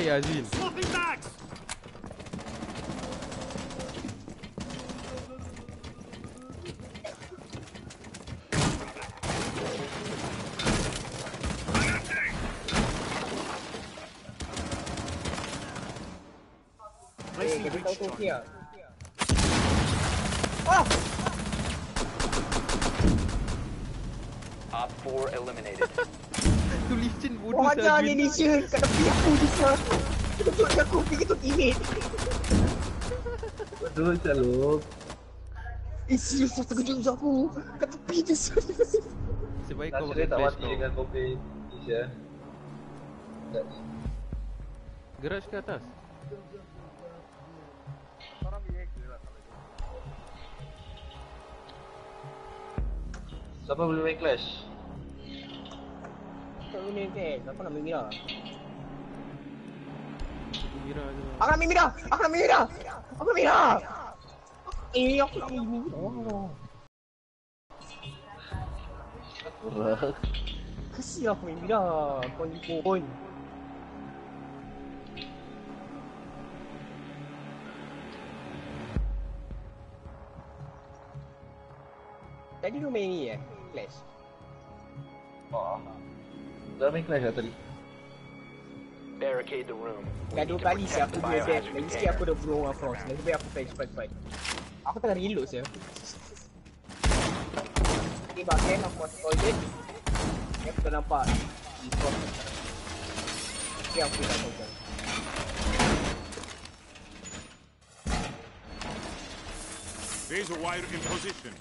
Azwin. Eh, kita tahu tu Kia. Ah! Op four eliminated. Tu licin bodoh Oh, ajar ni Azwin. Nisha kat tepi aku ni sah. Kita tengok aku pergi tu teammate. Betul Shalom. Eh, serius satu kejut aku. Kat tepi je sah. Sebaik kau Nasir pakai tak flash mati kau. dengan kopi Isya. Garage ke atas? Siapa boleh main Clash? Tak guna kan. Aku nak main Mira. Mira je lah. Aku nak main Mira. Aku nak main Mira. Aku nak main Mira. Eh, aku nak main Mira. Kasih aku main Mira. Kau ni pun. Tadi lu main ni eh? Clash. Oh. Dah main Clash lah tadi. Barricade the room. We Dah need dua to kali protect siapa the dua death. biohazard Lagi sikit container. aku dah bunuh orang Frost. Lagi baik aku fight cepat-cepat. Aku tengah reload je. Ni bahagian aku masuk toilet. Ni aku dah nampak. Di Frost. Ni aku dah tahu kan. Razor wire in position.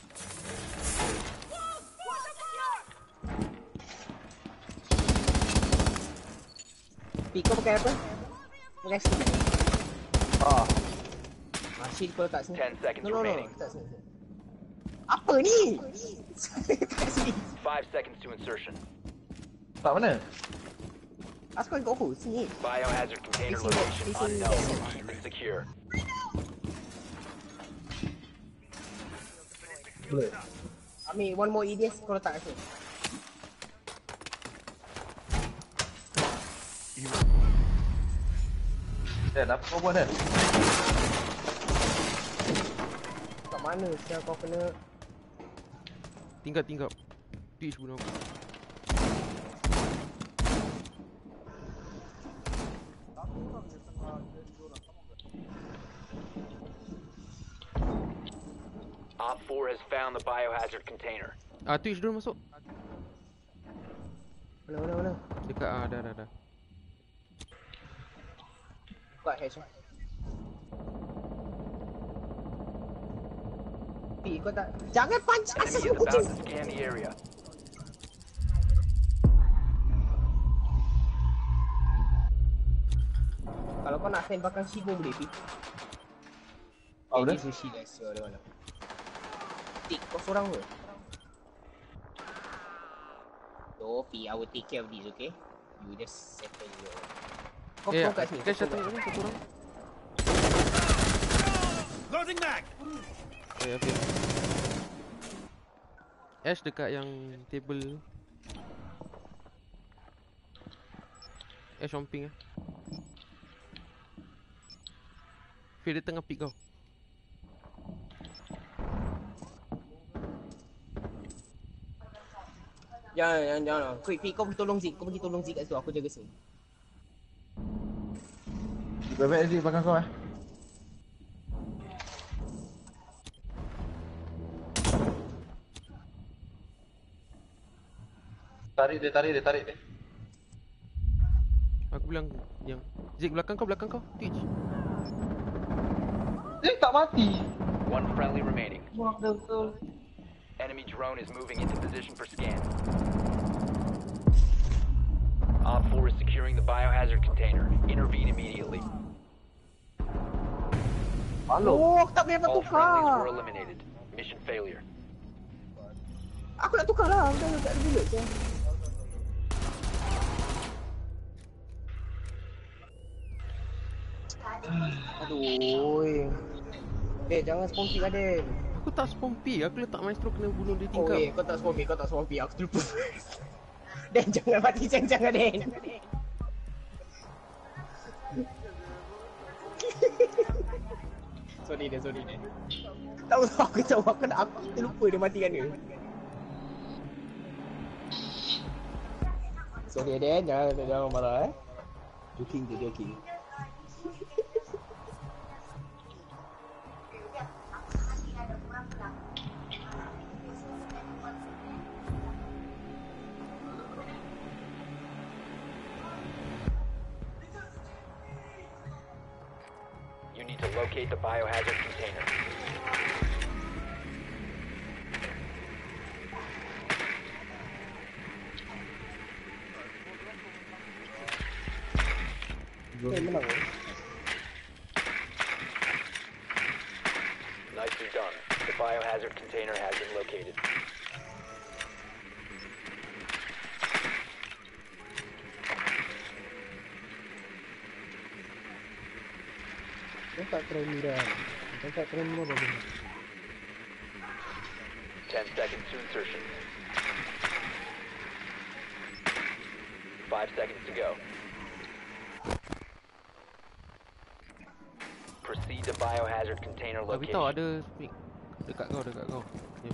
Pi, kau pakai apa? Pakai skill. Ah. Ah, shield kau letak sini. Ten seconds No, no, no. remaining. Letak sini. Apa ni? Letak sini. Five seconds to insertion. Tak mana? Asal kau kau sini. Biohazard container Facing that, location facing unknown. that. Keep it secure. Boleh. Ambil one more E D S kau letak kat sini. Dan apa kau buat Dan? Kat mana siapa kau kena? Tingkat tingkat. Pitch bunuh aku. Op four has found the biohazard container. Ah, Twitch dulu masuk. Mana mana mana? Dekat ah, dah dah dah. Buka hatch. Pi, kau tak jangan pancing asas Enemy is kucing. about to scan the area. Kalau kau nak stand belakang shield pun boleh, Pi. Oh, Eh, boleh? this is shield as well, mana. Tik, kau seorang ke? So, Pi, I will take care of this, okay? You just settle your... Kau Eh, kau kat sini. Clash kau datang kat ni satu orang. Loading mag. Eh, okay. Ash dekat yang table. Ash on ping eh. Feel dia tengah pick kau. Jangan, jangan, jangan. Quick, Pi, kau pergi tolong Zik. Kau pergi tolong Zik kat situ. Aku jaga sini. Bebek di belakang kau eh. Tarik dia, tarik dia, tarik dia. Aku bilang yang Zik belakang kau, belakang kau. Twitch. Dia tak mati. One friendly remaining. Buang dia betul. Enemy drone is moving into position for scan. Op four is securing the biohazard container. Intervene immediately. Malu. Oh, aku tak boleh dapat All friendlies were tukar. eliminated. Mission failure. Aku nak tukar lah. Aku dah tak ada bullet je. Aduh. Eh, jangan spawn pick Aden. Aku tak spawn pick. Aku letak maestro kena bunuh dia Oh, tingkap. eh, kau tak spawn pick, kau tak spawn pick. Aku terlupa. Dan jangan mati jangan-jangan Den. Sorry dia, sorry dia. Tahu tahu aku jawab kan aku terlupa dia matikan dia. Sorry dia, jangan jangan marah eh. Joking je, joking. You need to locate the biohazard container. Eh, menang. Nicely done. The biohazard container has been located. Kau tak try Mira. Kau tak try Mira bagaimana? Ten seconds to insertion. Five seconds to go. Proceed to biohazard container Tapi location. tahu ada mic dekat kau, dekat kau. Ya.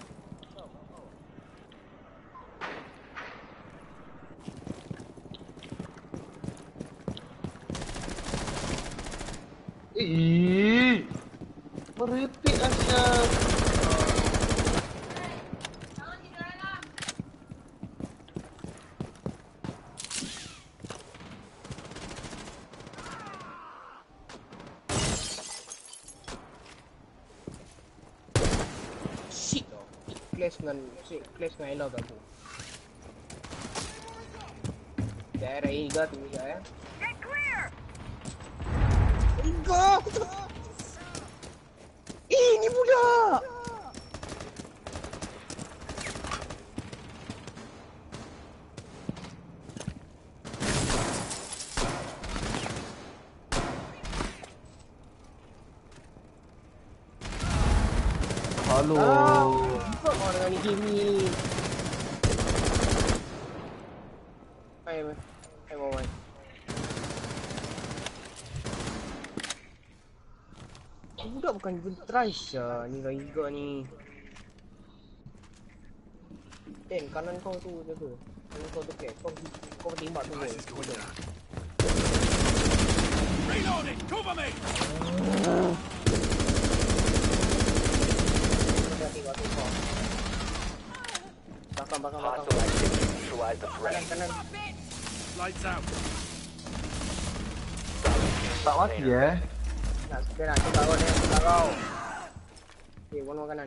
Ih, merepek Asyaf. Shit tau. Clash dengan shit, clash dengan Ella tu. Daerah Iga tu juga eh. Get clear. Iga. Eh, ni budak. Halo. Kau orang dengan ni game ni. Hai, hai Mawan. Budak bukan even try Syah ni Raiga ni. Ten, kanan kau tu jaga. Kanan kau tu kek. Kau kau tembak tu. Bodoh. Reloading! Cover me! Tengok tengok. Belakang belakang belakang. Hostile activity. Neutralize the threat. Kanan kanan. Lights out. Tak mati eh. Nak suka nak tembak kau ni. Tembak kau. Okay, one more kanan.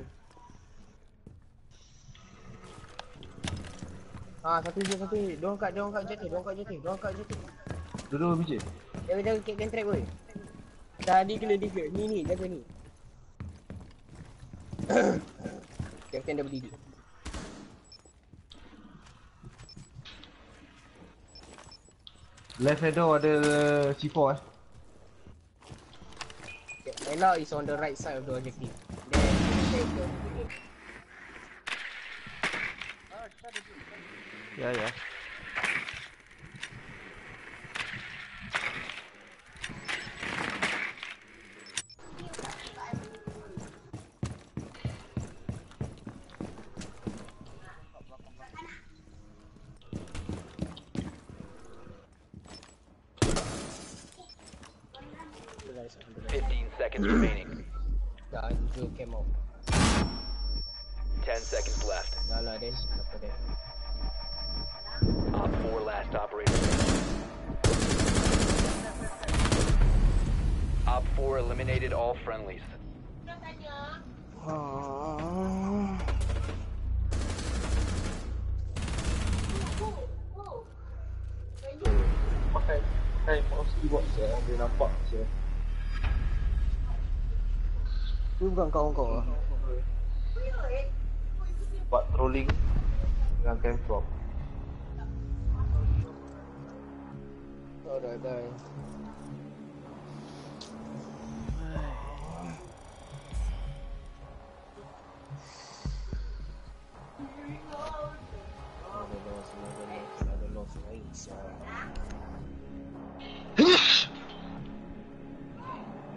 Ah, satu je satu je. Dia orang kat dia orang kat jatuh, dia orang kat jatuh, dia orang kat jatuh. Duduk biji. Jaga jaga kick and track weh. Tadi kena dia ni ni jaga ni. Captain dah berdiri. Left shadow ada C four eh. Ella is on the right side of the objective. Then take the Ya ya. Fifteen seconds remaining. dah itu came out. Ten seconds left. Dah lah then. Apa dia? Op four last operator. Op four eliminated all friendlies. Ah. Pakai pakai mouse keyboard saya, dia nampak saya. Tu bukan kawan kau lah. Buat trolling dengan camprop. Oh dah dah. Ada loss, ada loss, ada loss lain.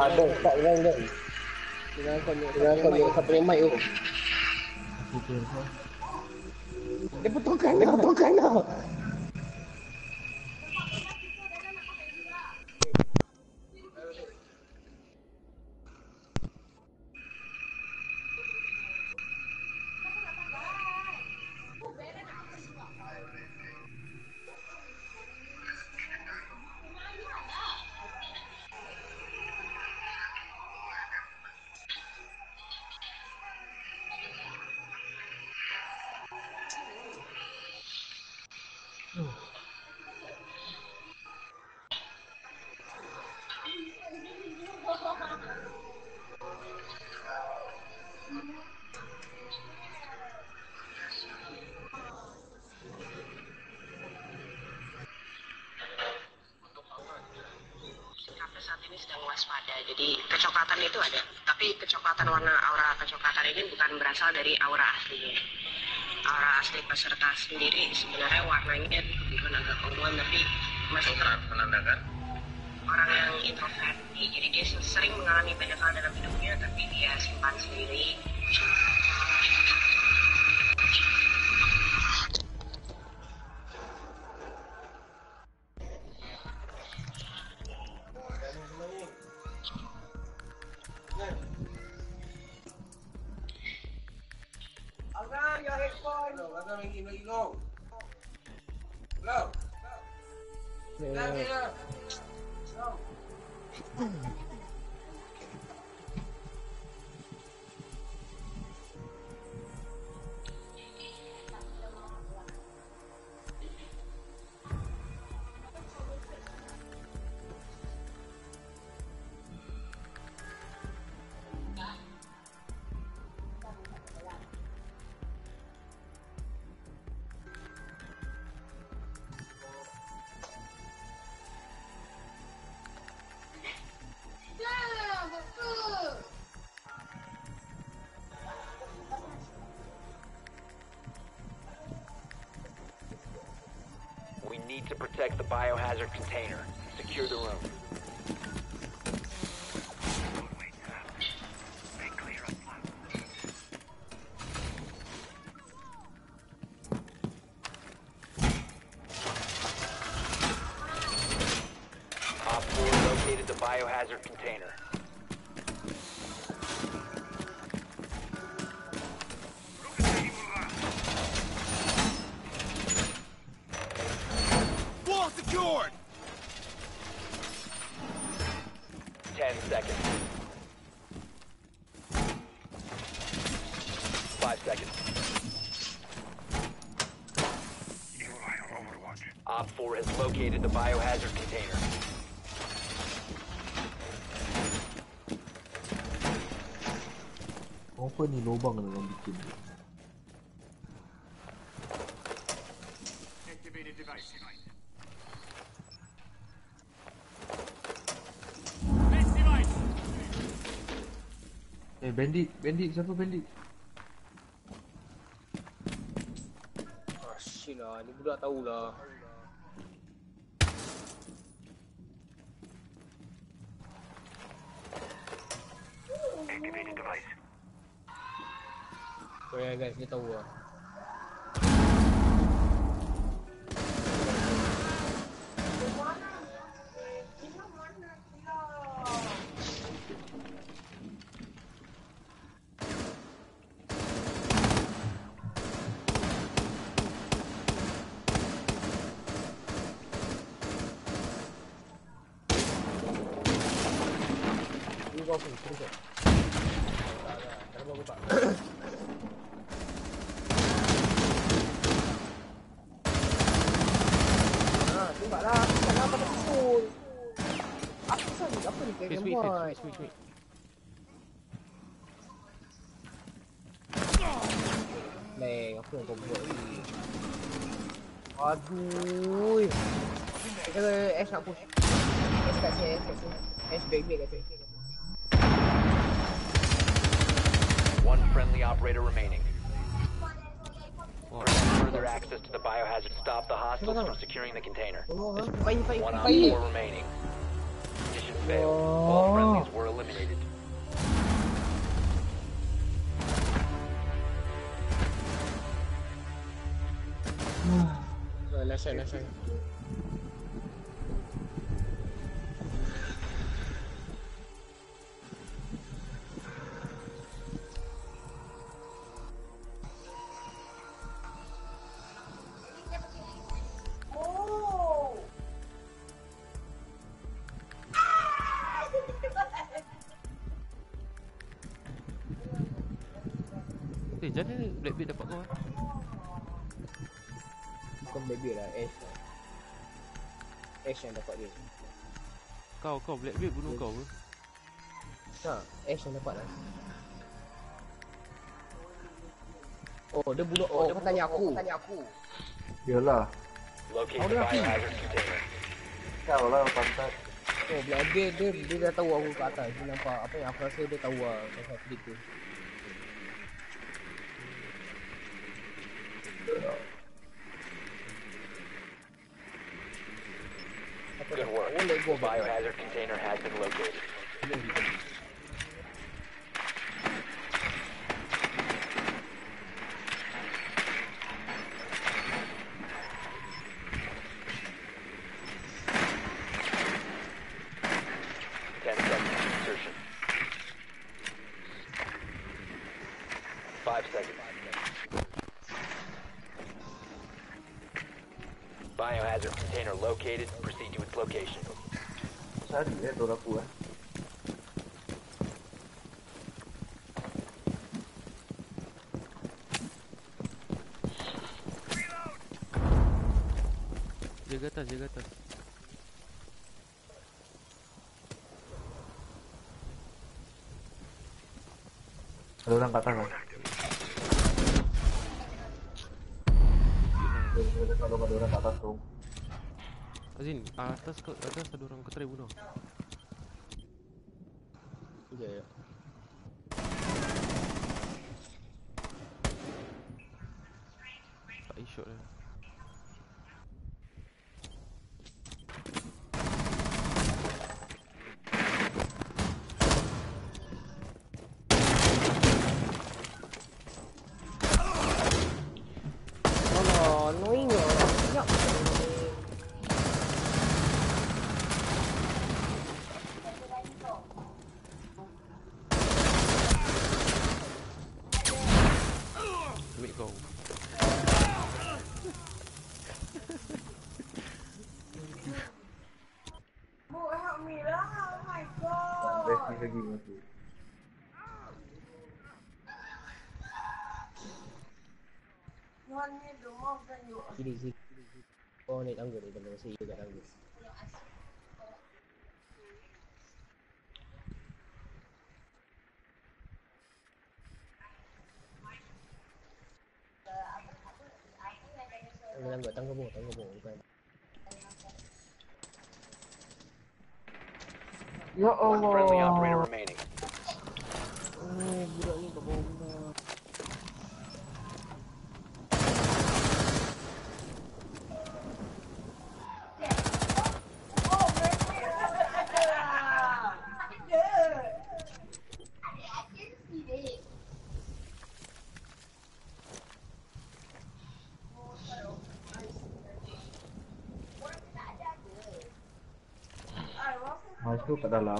ada, tak ada dah. Jangan kau ni, Jangan kau buat satu mic tu. dia betulkan, dia betulkan dah. Saat ini sedang waspada, jadi kecoklatan itu ada, tapi kecoklatan warna aura kecoklatan ini bukan berasal dari aura aslinya. Aura asli peserta sendiri sebenarnya warnanya bukan agak unguan, tapi masih menandakan orang yang introvert. Jadi dia sering mengalami banyak hal dalam hidupnya, tapi dia simpan sendiri. We need to protect the biohazard container. Secure the room. Op four located the biohazard container. Wall secured! Ten seconds. Five seconds. Op four has located the biohazard container. Apa ni lubang dalam bikin ni? Activated device. Best device! Eh, bandit, bandit, siapa bandit? Ah, shit lah, ni budak tahulah. Activated device. Oh ya guys, dia tahu lah. Ini kau pun, terus kau. Tak ada, tak ada apa-apa. Tembaklah, tembaklah apa tak pukul. Apa pasal ni? Apa ni kau yang buat? Wait, wait, wait. Leng, apa yang kau buat ni? Aduh. Dia kata Ash nak push. Ash kat sini, Ash kat sini. Ash back back kat sini. One friendly operator remaining. Further access to the biohazard. Stop the hostiles from securing the container. Oh, baik baik One op baik. four remaining. Mission failed. All friendlies were eliminated. Oh, left side, left side. Eh, jangan ni Blackbeard dapat kau eh. Bukan Blackbeard lah, Ash. Ash yang dapat dia. Kau, kau Blackbeard bunuh kau ke? Tak, Ash yang dapat lah. Oh, dia bunuh, oh, dia tanya aku. Tanya aku. Yalah. Locate Oh, the dia mati. biohazard container. Kau lah pantat. Oh, dia, dia, dia, dia dah tahu aku kat atas. Dia nampak apa yang aku rasa dia tahu lah pasal klik tu. Good work. Oh, let go The back. biohazard container has been located. Ten seconds to insertion. Five seconds. Biohazard container located. Proceed to its location. Sari eh door aku eh. Jaga atas, jaga atas. Ada orang kat atas kan? Kalau ada orang kat atas tu. Azin, atas ke atas ada orang kau try bunuh. Ya, ya. Tak shot dah. Oh, annoying lah. Sekejap. Ambil kau. Rest ni lagi mati. Sini, sini. Oh, naik tangga ni. Tangga saya kat tangga. Tangga, tangga, tangga bawah, tangga bawah. Bukan. Ya One friendly Allah. operator remaining. Oh, budak ni kat bawah benda. Masuk kat dalam.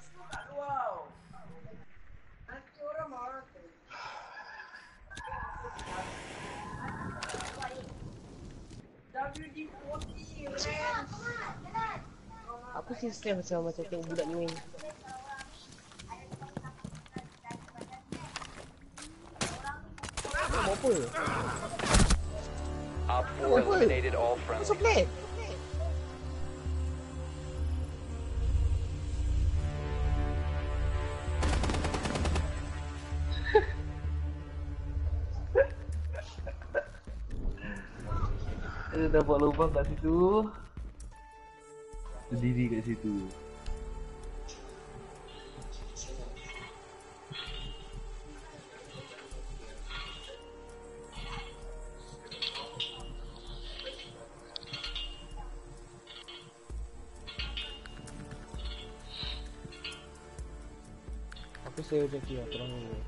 Aku sih stress macam macam tengok budak ni main. Buat apa? Op four Apa? eliminated all Masuk friendlies. plate. Dia dapat lubang kat situ. Berdiri kat situ. selesai objektif lah, terang dulu.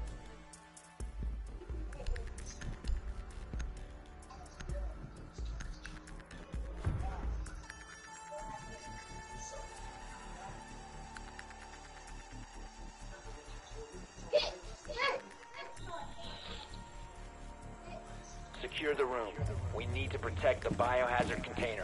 Secure the room. We need to protect the biohazard container.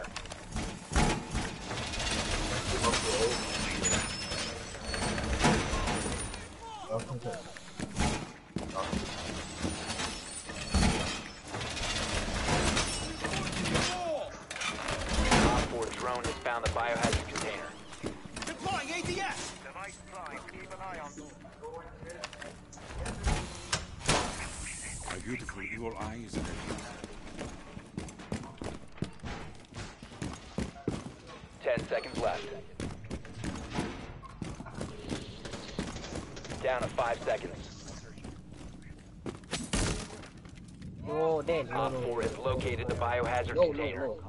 Op four drone has found the biohazard container. Deploying A D S! Device prime. Keep an eye on them. My beautiful evil eye is ready. Ten seconds left. Down to five seconds. Oh, then, no, Op no. four has located the biohazard No, container. no, no.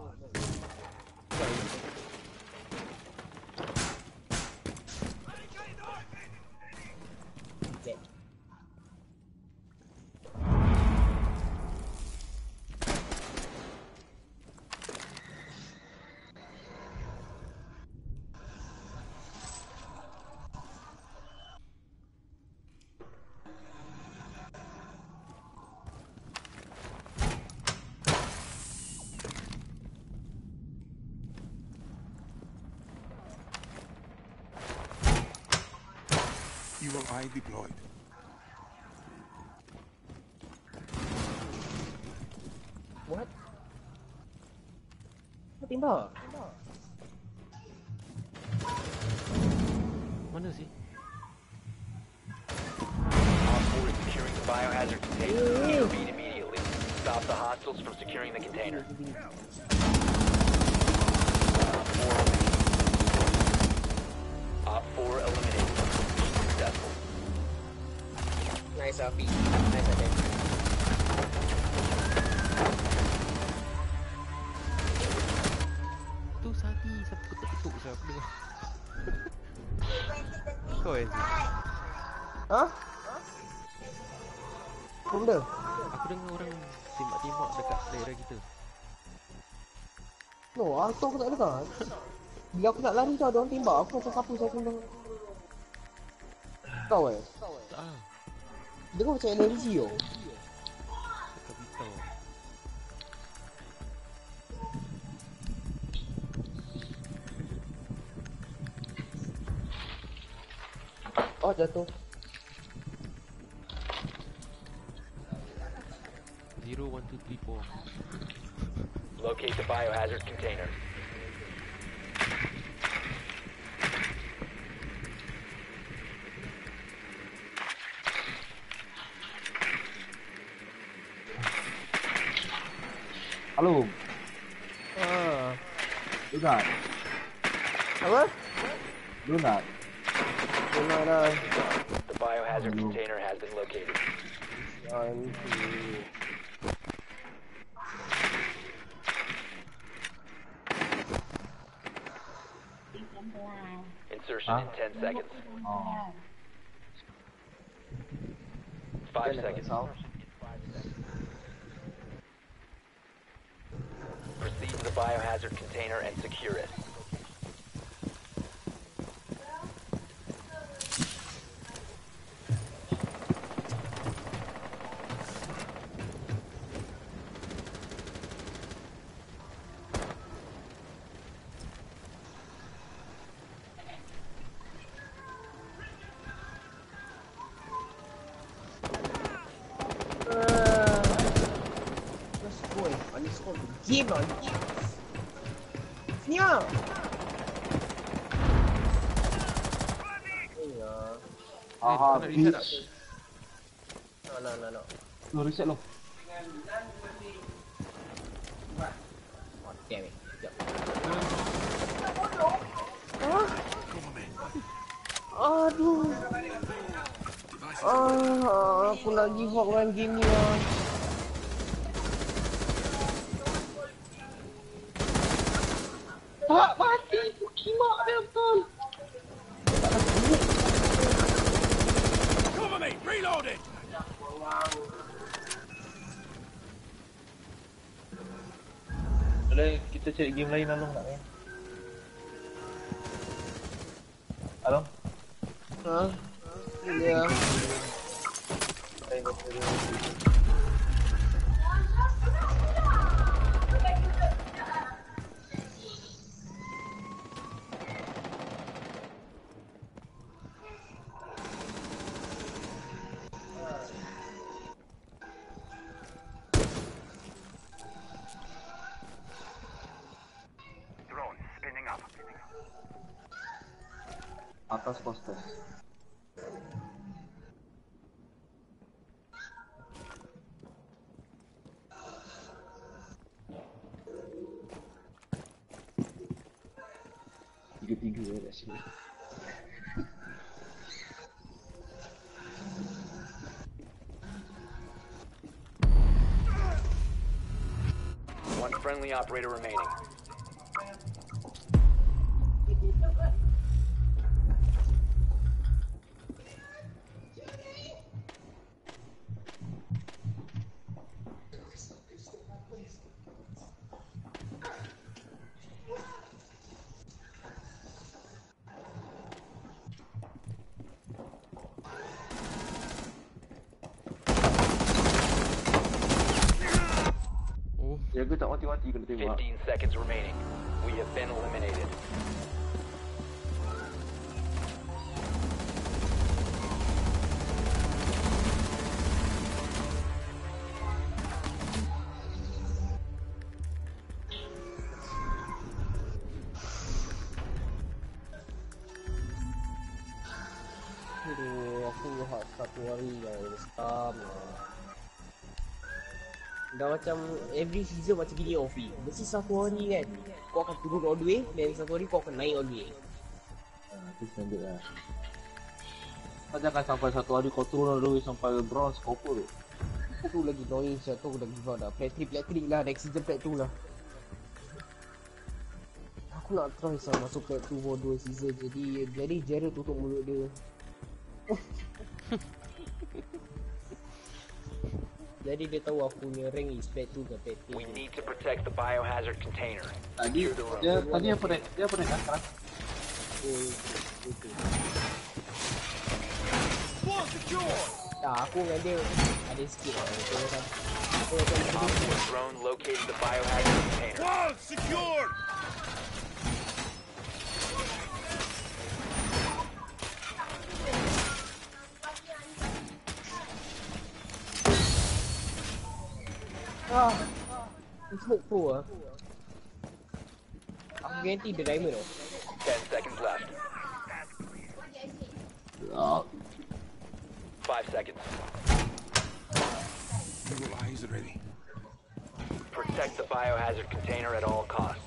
Evil eye deployed. What? Kau timbal? Mana sih? Op four is securing the biohazard container. Intervene immediately. Stop the hostiles from securing the container. Op four eliminated. Op four eliminated. Successful. Nice, Afi. Nice, Afi. Tu Sati siapa ketuk-ketuk saya aku dengar. Kau eh sih? Hah? Benda? Aku dengar orang tembak-tembak dekat daerah kita. No, aku aku tak dengar. Bila aku nak lari tau, dia orang tembak. Aku macam siapa saya tembak. Kau eh? Tak ah. Dengar macam energi tau. Kau beritahu. Oh, jatuh. Zero, one, two, three, four. Locate the biohazard container. Halo. Ah. Dengar. Apa? Dengar. Dengar dah. The biohazard container has been located. Nanti. Insertion Huh? in ten seconds. Oh. Five seconds. Proceed to the biohazard container and secure it. Game lah. Sini lah. Iya. Ah, kau nak reset tak? No, no, no, no. Lu reset lo. Oh, damn it. Sekejap. Aduh. Ah, aku nak give up main game ni lah. Tak mati, kimak dia betul. Reloading! Boleh kita cari game lain Along tak kan? Along? Ha? Ya. Drone spinning up. Atas poster. Tiga-tiga ya kat sini. One friendly operator remaining. Oh, Jaga tak mati-mati kena tembak. fifteen seconds remaining. We have been eliminated. Aduh, aku hak satu hari yang scam lah. Dah macam every season macam gini Ofi. Mesti satu hari kan kau akan turun all the way, dan satu hari kau akan naik all the way. Ah, itu standard lah. Kau jangan sampai satu hari kau turun dulu sampai bronze kau apa tu? Tu lagi annoying saya tu, aku dah give up dah. Plat three, plat three lah, next season plat two lah. Aku nak try sama masuk plat two for dua season. Jadi jadi Jared tutup mulut dia. Jadi dia tahu aku punya rank is plat two ke plat We three. need to protect the biohazard container. Tadi Secure the room. dia tadi apa rank? Dia apa rank kan sekarang? Oh, itu. Wall secure! Tak, aku dengan dia ada sikit lah. Aku macam aku macam Op four drone located the biohazard container. Wall secured! ah, smoke tu ah. Aku ganti the diamond tau. Ten seconds left. Ya. Five seconds. Evil eyes ready. Protect the biohazard container at all costs.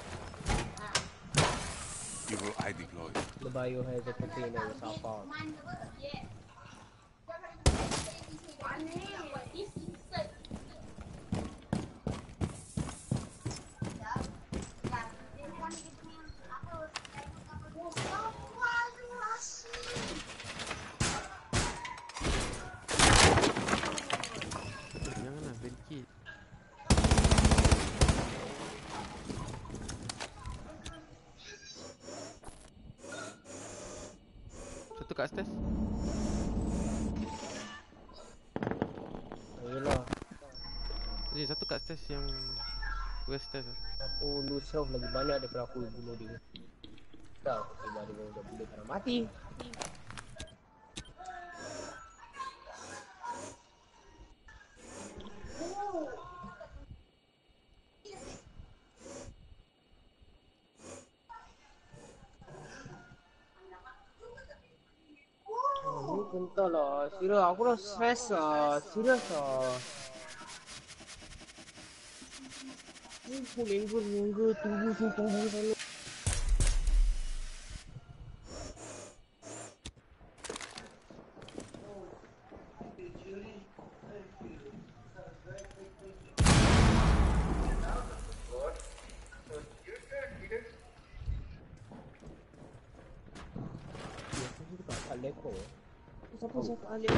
Evil eye deployed. The biohazard container was how far. janganlah barricade. Satu kat stairs. Ayolah, Eh, satu kat stairs yang west stairs lah. aku lose health lagi banyak daripada aku bunuh dia. Tak, tiba dia dah boleh kena mati. Oh, ni kental lah. Serius, aku dah stress lah. Serius lah. Ni aku lenggur-lenggur tunggu sini tunggu sana. Ya, aku juga tak lekor. Siapa siapa Alif?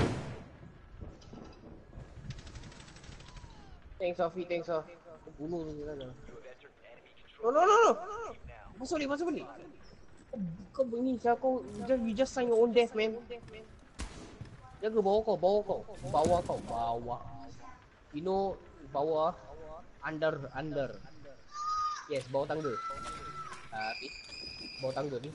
Thanks Sofi, thanks Sofi. Aku bunuh tu sana. No no no no. Masuk ni, masuk ni. Kau begini saya kau just you just sign your own death man. Jaga bawah kau, bawah kau. Bawah kau, bawah. You know bawah under under. Yes, bawah tangga. Ah, uh, bawah tangga ni.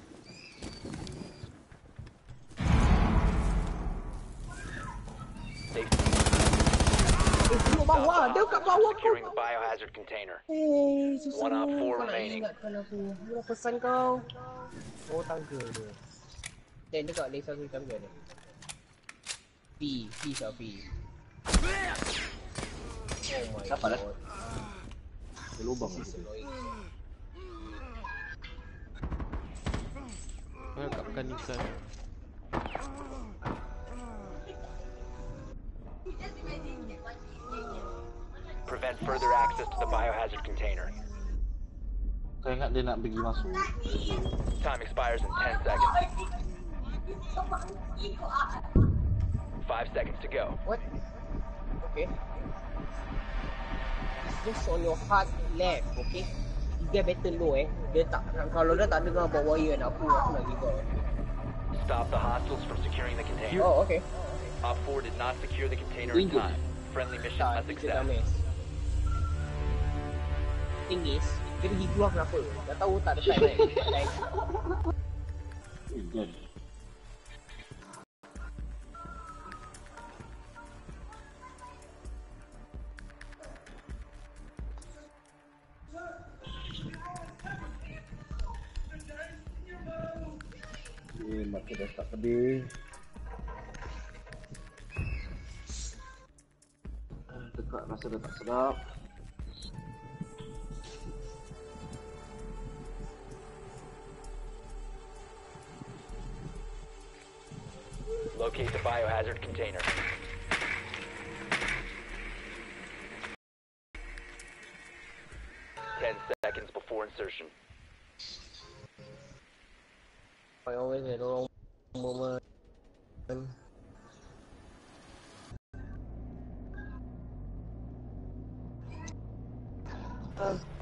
Eh, tengok bawah. Dia kat bawah kau. Securing the biohazard container. Eh, susah. One op four Kau nak remaining. ingatkan aku. Apa pesan kau? Oh, tangga dia. Dan dekat laser tu tangga dia. P, P sah P. Oh my Siapa dah? god. Dia lubang. Ah, kat Afghanistan. Prevent further access to the biohazard container. Kau ingat dia nak pergi masuk. Time expires in ten seconds. Five seconds to go. What? Okay. It's just on your hard left, okay? Dia better low eh. Dia tak, kalau dia tak dengar bawa wire nak aku, aku nak give up. Stop the hostiles from securing the container. Oh, okay. Op four did not secure the container in time. Friendly mission a Tak, kita success. dah miss. Tingis, dia pergi keluar kenapa? Dah tahu tak ada time kan? Tak ada time. Good. Eh, mata dah tak pedih. Ah, Dekat rasa dah tak sedap. Locate the biohazard container. Ten seconds before insertion. I always had a wrong moment. Uh,